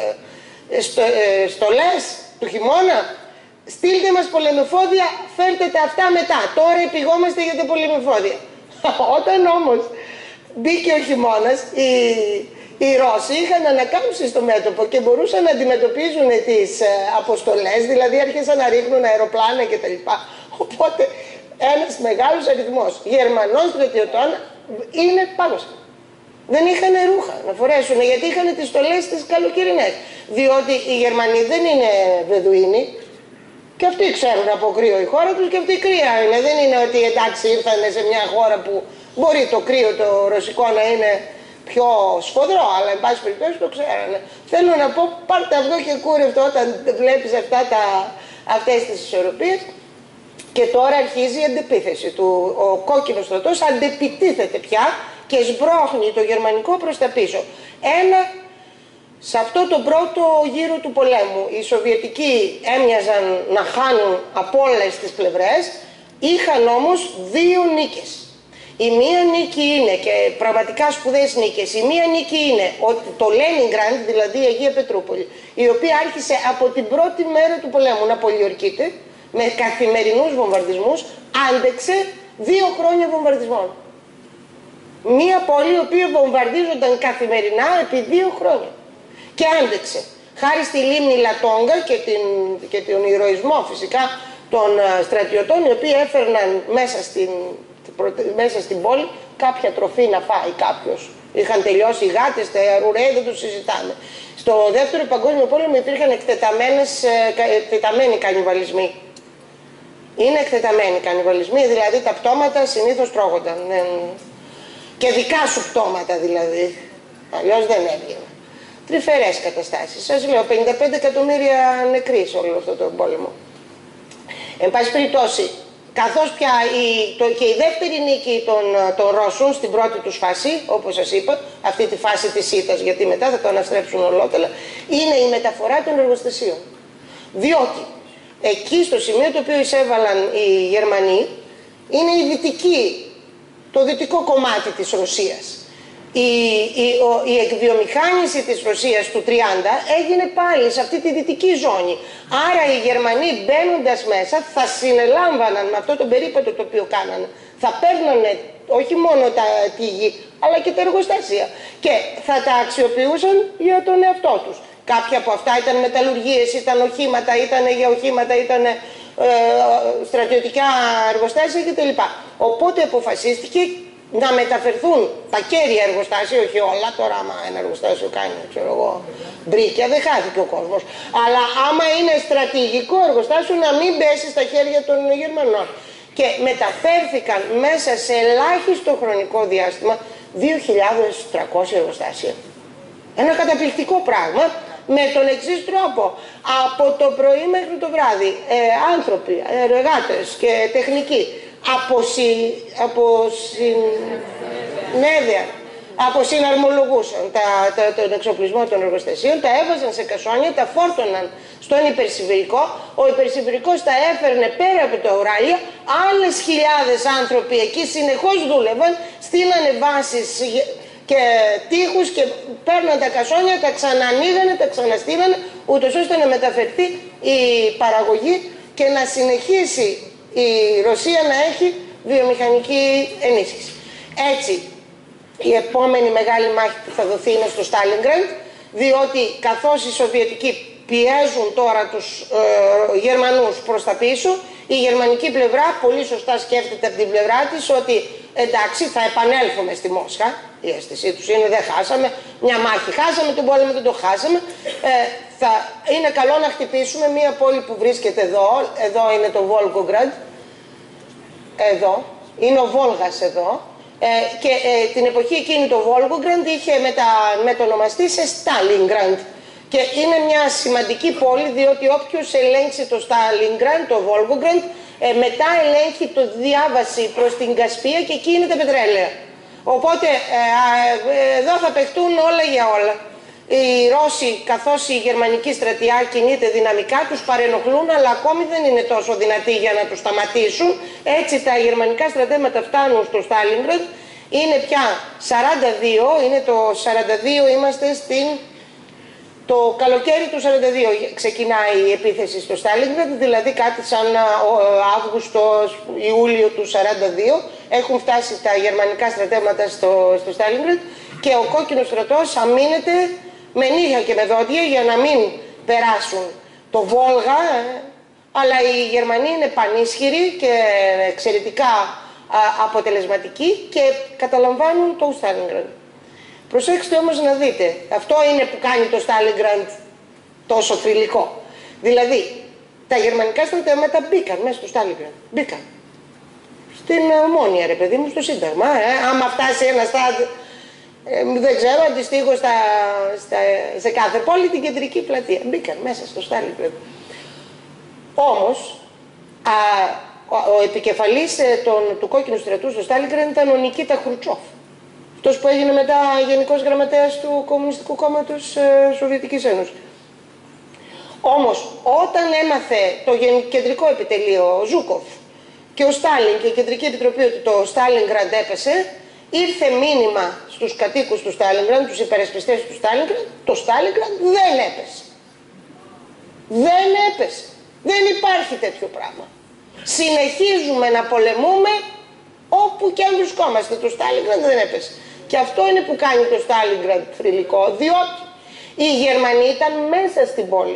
ε, στο, ε, στολές του χειμώνα, στείλτε μας πολεμοφόδια, φέρτε τα αυτά μετά. Τώρα επηγόμαστε για τα πολεμοφόδια. Όταν όμως μπήκε ο χειμώνας, οι, οι Ρώσοι είχαν ανακάμψει στο μέτωπο και μπορούσαν να αντιμετωπίζουν τις ε, αποστολές, δηλαδή άρχισαν να ρίχνουν αεροπλάνα κτλ. Οπότε ένας μεγάλος αριθμός Γερμανών στρατιωτών είναι πάνω. Δεν είχαν ρούχα να φορέσουν, γιατί είχαν τις στολές τις καλοκαιρινές. Διότι οι Γερμανοί δεν είναι Βεδουίνοι, και αυτοί ξέρουν από κρύο η χώρα τους και αυτοί κρύα είναι. Δεν είναι ότι εντάξει ήρθαν σε μια χώρα που μπορεί το κρύο το ρωσικό να είναι πιο σφοδρό, αλλά εν πάση περιπτώσει το ξέρανε. Θέλω να πω, πάρτε αυγό και κούρευτο όταν βλέπεις αυτά τα, αυτές τις ισορροπίες. Και τώρα αρχίζει η αντεπίθεση του. Ο κόκκινος στρατός αντεπιτίθεται πια και σμπρώχνει το γερμανικό προς τα πίσω. Ένα, σε αυτό το πρώτο γύρο του πολέμου, οι Σοβιετικοί έμοιαζαν να χάνουν από όλες τις πλευρές, είχαν όμως δύο νίκες. Η μία νίκη είναι, και πραγματικά σπουδαίες νίκες, η μία νίκη είναι ότι το Λένινγκραντ, δηλαδή η Αγία Πετρούπολη, η οποία άρχισε από την πρώτη μέρα του πολέμου να πολιορκείται, με καθημερινούς βομβαρδισμούς, άντεξε δύο χρόνια βομβαρδισμών. Μία πόλη η οποία βομβαρδίζονταν καθημερινά επί δύο χρόνια. Και άντεξε. Χάρη στη λίμνη Λατόγκα και, την, και τον ηρωισμό φυσικά των στρατιωτών, οι οποίοι έφερναν μέσα στην, μέσα στην πόλη κάποια τροφή να φάει κάποιος. Είχαν τελειώσει οι γάτες, τα αρουραία, δεν το συζητάμε. Στο δεύτερο παγκόσμιο πόλεμο υπήρχαν εκτεταμένοι κανιβαλισμοί. Είναι εκτεταμένοι κανιβαλισμοί, δηλαδή τα πτώματα συνήθως τρώγονταν. Και δικά σου πτώματα δηλαδή. Αλλιώς δεν έβγαινε. Τρυφερές καταστάσεις. Σας λέω, πενήντα πέντε εκατομμύρια νεκροί σε όλο αυτό το πόλεμο. Εν πάση περιπτώσει, καθώς πια η, το, και η δεύτερη νίκη των, των Ρώσων στην πρώτη τους φάση, όπως σας είπα, αυτή τη φάση της ήττας, γιατί μετά θα το αναστρέψουν ολότελα, είναι η μεταφορά των εργοστασίων. Διότι εκεί στο σημείο το οποίο εισέβαλαν οι Γερμανοί είναι η δυτική, το δυτικό κομμάτι της Ρωσίας. Η, η, ο, η εκβιομηχάνηση της Ρωσίας του τριάντα έγινε πάλι σε αυτή τη δυτική ζώνη. Άρα οι Γερμανοί μπαίνοντας μέσα θα συνελάμβαναν με αυτό το περίπατο το οποίο κάνανε. Θα παίρνανε όχι μόνο τα, τη γη, αλλά και τα εργοστάσια. Και θα τα αξιοποιούσαν για τον εαυτό τους. Κάποια από αυτά ήταν μεταλλουργίες, ήταν οχήματα, ήταν για οχήματα, ήταν ε, στρατιωτικά εργοστάσια κτλ. Οπότε αποφασίστηκε να μεταφερθούν τα κέρια εργοστάσια, όχι όλα, τώρα άμα ένα εργοστάσιο κάνει, ξέρω εγώ, μπρίκια, δεν χάθηκε ο κόσμος. Αλλά άμα είναι στρατηγικό εργοστάσιο, να μην πέσει στα χέρια των Γερμανών. Και μεταφέρθηκαν μέσα σε ελάχιστο χρονικό διάστημα δύο χιλιάδες τριακόσια εργοστάσια. Ένα καταπληκτικό πράγμα, με τον εξής τρόπο. Από το πρωί μέχρι το βράδυ, ε, άνθρωποι, εργάτες και τεχνικοί, αποσυνέδεαν, αποσυναρμολογούσαν τα, τα, τον εξοπλισμό των εργοστασίων, τα έβαζαν σε κασόνια, τα φόρτωναν στον υπερσιβηρικό, ο υπερσιβηρικός τα έφερνε πέρα από τα ουράλια, άλλες χιλιάδες άνθρωποι εκεί συνεχώς δούλευαν, στείλανε βάσεις και τείχους και παίρναν τα κασόνια, τα ξανανοίγανε, τα ξαναστείλανε, ούτως ώστε να μεταφερθεί η παραγωγή και να συνεχίσει η Ρωσία να έχει βιομηχανική ενίσχυση. Έτσι, η επόμενη μεγάλη μάχη που θα δοθεί είναι στο Στάλινγκραντ, διότι καθώς οι Σοβιετικοί πιέζουν τώρα τους ε, Γερμανούς προς τα πίσω, η γερμανική πλευρά πολύ σωστά σκέφτεται από την πλευρά της ότι εντάξει, θα επανέλθουμε στη Μόσχα. Η αίσθησή τους είναι δεν χάσαμε, μια μάχη χάσαμε, τον πόλεμο δεν το χάσαμε. Ε, θα είναι καλό να χτυπήσουμε μια πόλη που βρίσκεται εδώ, εδώ είναι το Βόλγκογκραντ, εδώ, είναι ο Βόλγας εδώ. Ε, και ε, την εποχή εκείνη το Βόλγκογκραντ είχε μετα, μετονομαστεί σε Στάλινγκραντ. Και είναι μια σημαντική πόλη, διότι όποιος ελέγξει το Στάλινγκραντ, το Βόλγκογκραντ, ε, μετά ελέγχει το διάβαση προς την Κασπία και εκεί είναι τα πετρέλαια. Οπότε ε, ε, εδώ θα παιχτούν όλα για όλα. Οι Ρώσοι, καθώς η γερμανική στρατιά κινείται δυναμικά, τους παρενοχλούν, αλλά ακόμη δεν είναι τόσο δυνατοί για να τους σταματήσουν. Έτσι τα γερμανικά στρατεύματα φτάνουν στο Στάλινγκραντ, είναι πια σαράντα δύο, είναι το σαράντα δύο, είμαστε στην... Το καλοκαίρι του σαράντα δύο ξεκινάει η επίθεση στο Στάλινγκραντ, δηλαδή κάτι σαν Αύγουστο, Ιούλιο του σαράντα δύο. Έχουν φτάσει τα γερμανικά στρατεύματα στο, στο Στάλινγκραντ και ο κόκκινος στρατός αμήνεται με νύχια και με δόντια για να μην περάσουν το Βόλγα, αλλά οι Γερμανοί είναι πανίσχυροι και εξαιρετικά αποτελεσματικοί και καταλαμβάνουν το Στάλινγκραντ. Προσέξτε όμως να δείτε, αυτό είναι που κάνει το Στάλινγκραντ τόσο θρυλικό. Δηλαδή, τα γερμανικά στρατεύματα μπήκαν μέσα στο Στάλινγκραντ. Μπήκαν. Στην Ομόνια, ρε παιδί μου, στο Σύνταγμα. Ε. Άμα φτάσει ένα στάδιο, ε, δεν ξέρω, αντιστοίχως στα, στα, σε κάθε πόλη την κεντρική πλατεία. Μπήκαν μέσα στο Στάλινγκραντ. Όμως, α, ο, ο επικεφαλής ε, τον, του κόκκινου στρατού στο Στάλινγκραντ ήταν ο Νικίτα Χρουτσόφ. Αυτός που έγινε μετά Γενικός Γραμματέας του Κομμουνιστικού Κόμματος ε, Σοβιετικής Ένωσης. Όμως, όταν έμαθε το κεντρικό επιτελείο, ο Ζούκοφ και ο Στάλιν και η Κεντρική Επιτροπή ότι το Στάλινγκραντ έπεσε, ήρθε μήνυμα στους κατοίκους του Στάλινγκραντ, τους υπερασπιστές του Στάλινγκραντ, το Στάλινγκραντ δεν έπεσε. Δεν έπεσε. Δεν υπάρχει τέτοιο πράγμα. Συνεχίζουμε να πολεμούμε όπου και αν βρισκόμαστε. Το Στάλινγκραντ δεν έπεσε. Και αυτό είναι που κάνει το Στάλινγκραντ θρυλικό, διότι οι Γερμανοί ήταν μέσα στην πόλη.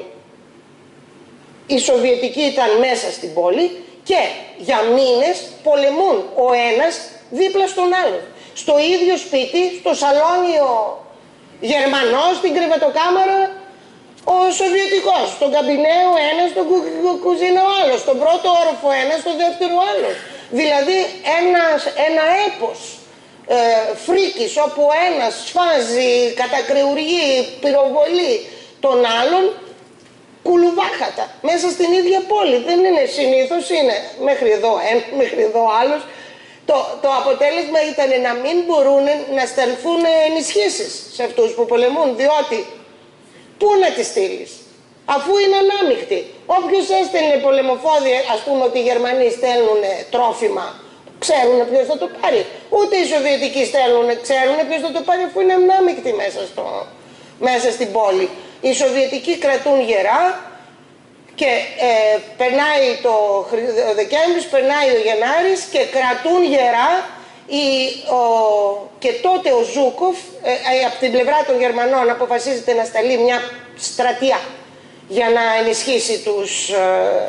Οι Σοβιετικοί ήταν μέσα στην πόλη και για μήνες πολεμούν ο ένας δίπλα στον άλλον. Στο ίδιο σπίτι, στο σαλόνι ο Γερμανός, στην κρεβατοκάμαρα ο Σοβιετικός, στον καμπινέ ο ένας, στον κου, κου, κουζίνα ο άλλος, στον πρώτο όροφο ένας, στον δεύτερο ο άλλος. Δηλαδή ένας, ένα έπος ε, φρίκης όπου ο ένας σφάζει, κατακρεουργεί, πυροβολεί τον άλλον κουλουβάχατα μέσα στην ίδια πόλη. Δεν είναι συνήθως, είναι μέχρι εδώ ένα, μέχρι εδώ άλλος. Το, το αποτέλεσμα ήταν να μην μπορούν να σταλθούν ενισχύσεις σε αυτούς που πολεμούν, διότι πού να τις στείλεις, αφού είναι ανάμεικτοι. Όποιος έστελνε πολεμοφόδια, ας πούμε ότι οι Γερμανοί στέλνουν τρόφιμα, ξέρουν ποιος θα το πάρει. Ούτε οι Σοβιετικοί στέλνουν, ξέρουν ποιος θα το πάρει, αφού είναι ανάμεικτοι μέσα, στο, μέσα στην πόλη. Οι Σοβιετικοί κρατούν γερά και ε, περνάει το Δεκέμβρης, περνάει ο Γενάρης και κρατούν γερά. Η, ο, και τότε ο Ζούκοφ ε, ε, από την πλευρά των Γερμανών αποφασίζεται να σταλεί μια στρατιά για να ενισχύσει τους ε,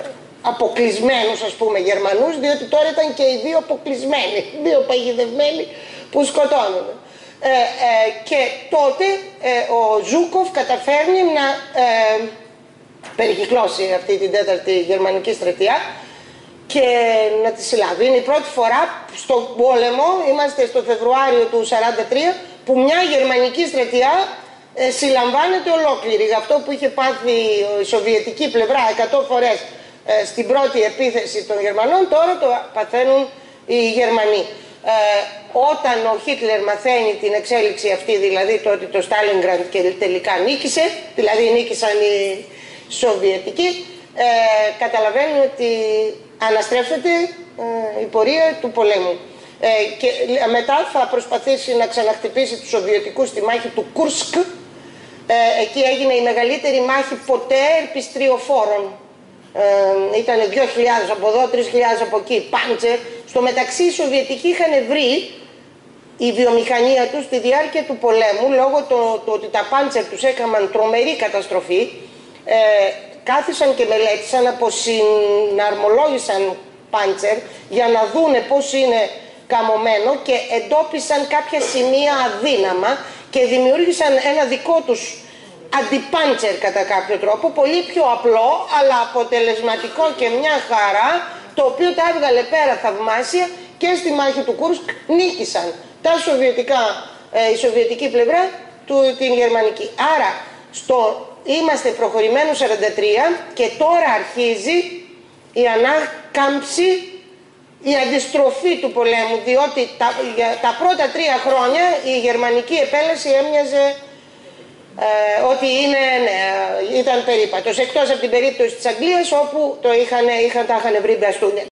αποκλεισμένους, ας πούμε, Γερμανούς, διότι τώρα ήταν και οι δύο αποκλεισμένοι, δύο παγιδευμένοι που σκοτώνουν. Ε, ε, και τότε ε, ο Ζούκοφ καταφέρνει να ε, περικυκλώσει αυτή την τέταρτη γερμανική στρατιά και να τη συλλάβει. Είναι η πρώτη φορά στον πόλεμο, είμαστε στο Φεβρουάριο του χίλια εννιακόσια σαράντα τρία, που μια γερμανική στρατιά ε, συλλαμβάνεται ολόκληρη. Για αυτό που είχε πάθει η σοβιετική πλευρά εκατό φορές ε, στην πρώτη επίθεση των Γερμανών, τώρα το παθαίνουν οι Γερμανοί. Ε, όταν ο Χίτλερ μαθαίνει την εξέλιξη αυτή, δηλαδή το ότι το Στάλινγκραντ και τελικά νίκησε, δηλαδή νίκησαν οι Σοβιετικοί, ε, καταλαβαίνουν ότι αναστρέφεται ε, η πορεία του πολέμου. Ε, και μετά θα προσπαθήσει να ξαναχτυπήσει τους Σοβιετικούς στη μάχη του Κούρσκ. Ε, εκεί έγινε η μεγαλύτερη μάχη ποτέ ελπιστριοφόρων. Ε, ήταν δύο χιλιάδες από εδώ, τρεις χιλιάδες από εκεί, πάντζερ. Στο μεταξύ οι Σοβιετικοί είχαν βρει η βιομηχανία τους στη διάρκεια του πολέμου, λόγω του το, ότι τα πάντζερ τους έκαναν τρομερή καταστροφή. Ε, κάθισαν και μελέτησαν, αποσυναρμολόγησαν πάντζερ για να δούνε πώς είναι καμωμένο και εντόπισαν κάποια σημεία αδύναμα και δημιούργησαν ένα δικό τους αντιπάντζερ κατά κάποιο τρόπο, πολύ πιο απλό αλλά αποτελεσματικό και μια χαρά, το οποίο τα έβγαλε πέρα θαυμάσια και στη μάχη του Κούρσκ νίκησαν τα σοβιετικά, ε, η σοβιετική πλευρά του, την γερμανική. Άρα στο, είμαστε προχωρημένου σαράντα τρία και τώρα αρχίζει η ανάκαμψη, η αντιστροφή του πολέμου, διότι τα, για, τα πρώτα τρία χρόνια η γερμανική επέλαση έμοιαζε ε, ότι είναι, ναι, ήταν περίπατος, εκτός από την περίπτωση της Αγγλίας όπου το είχαν, είχαν, τα είχαν βρει μπαστούνια.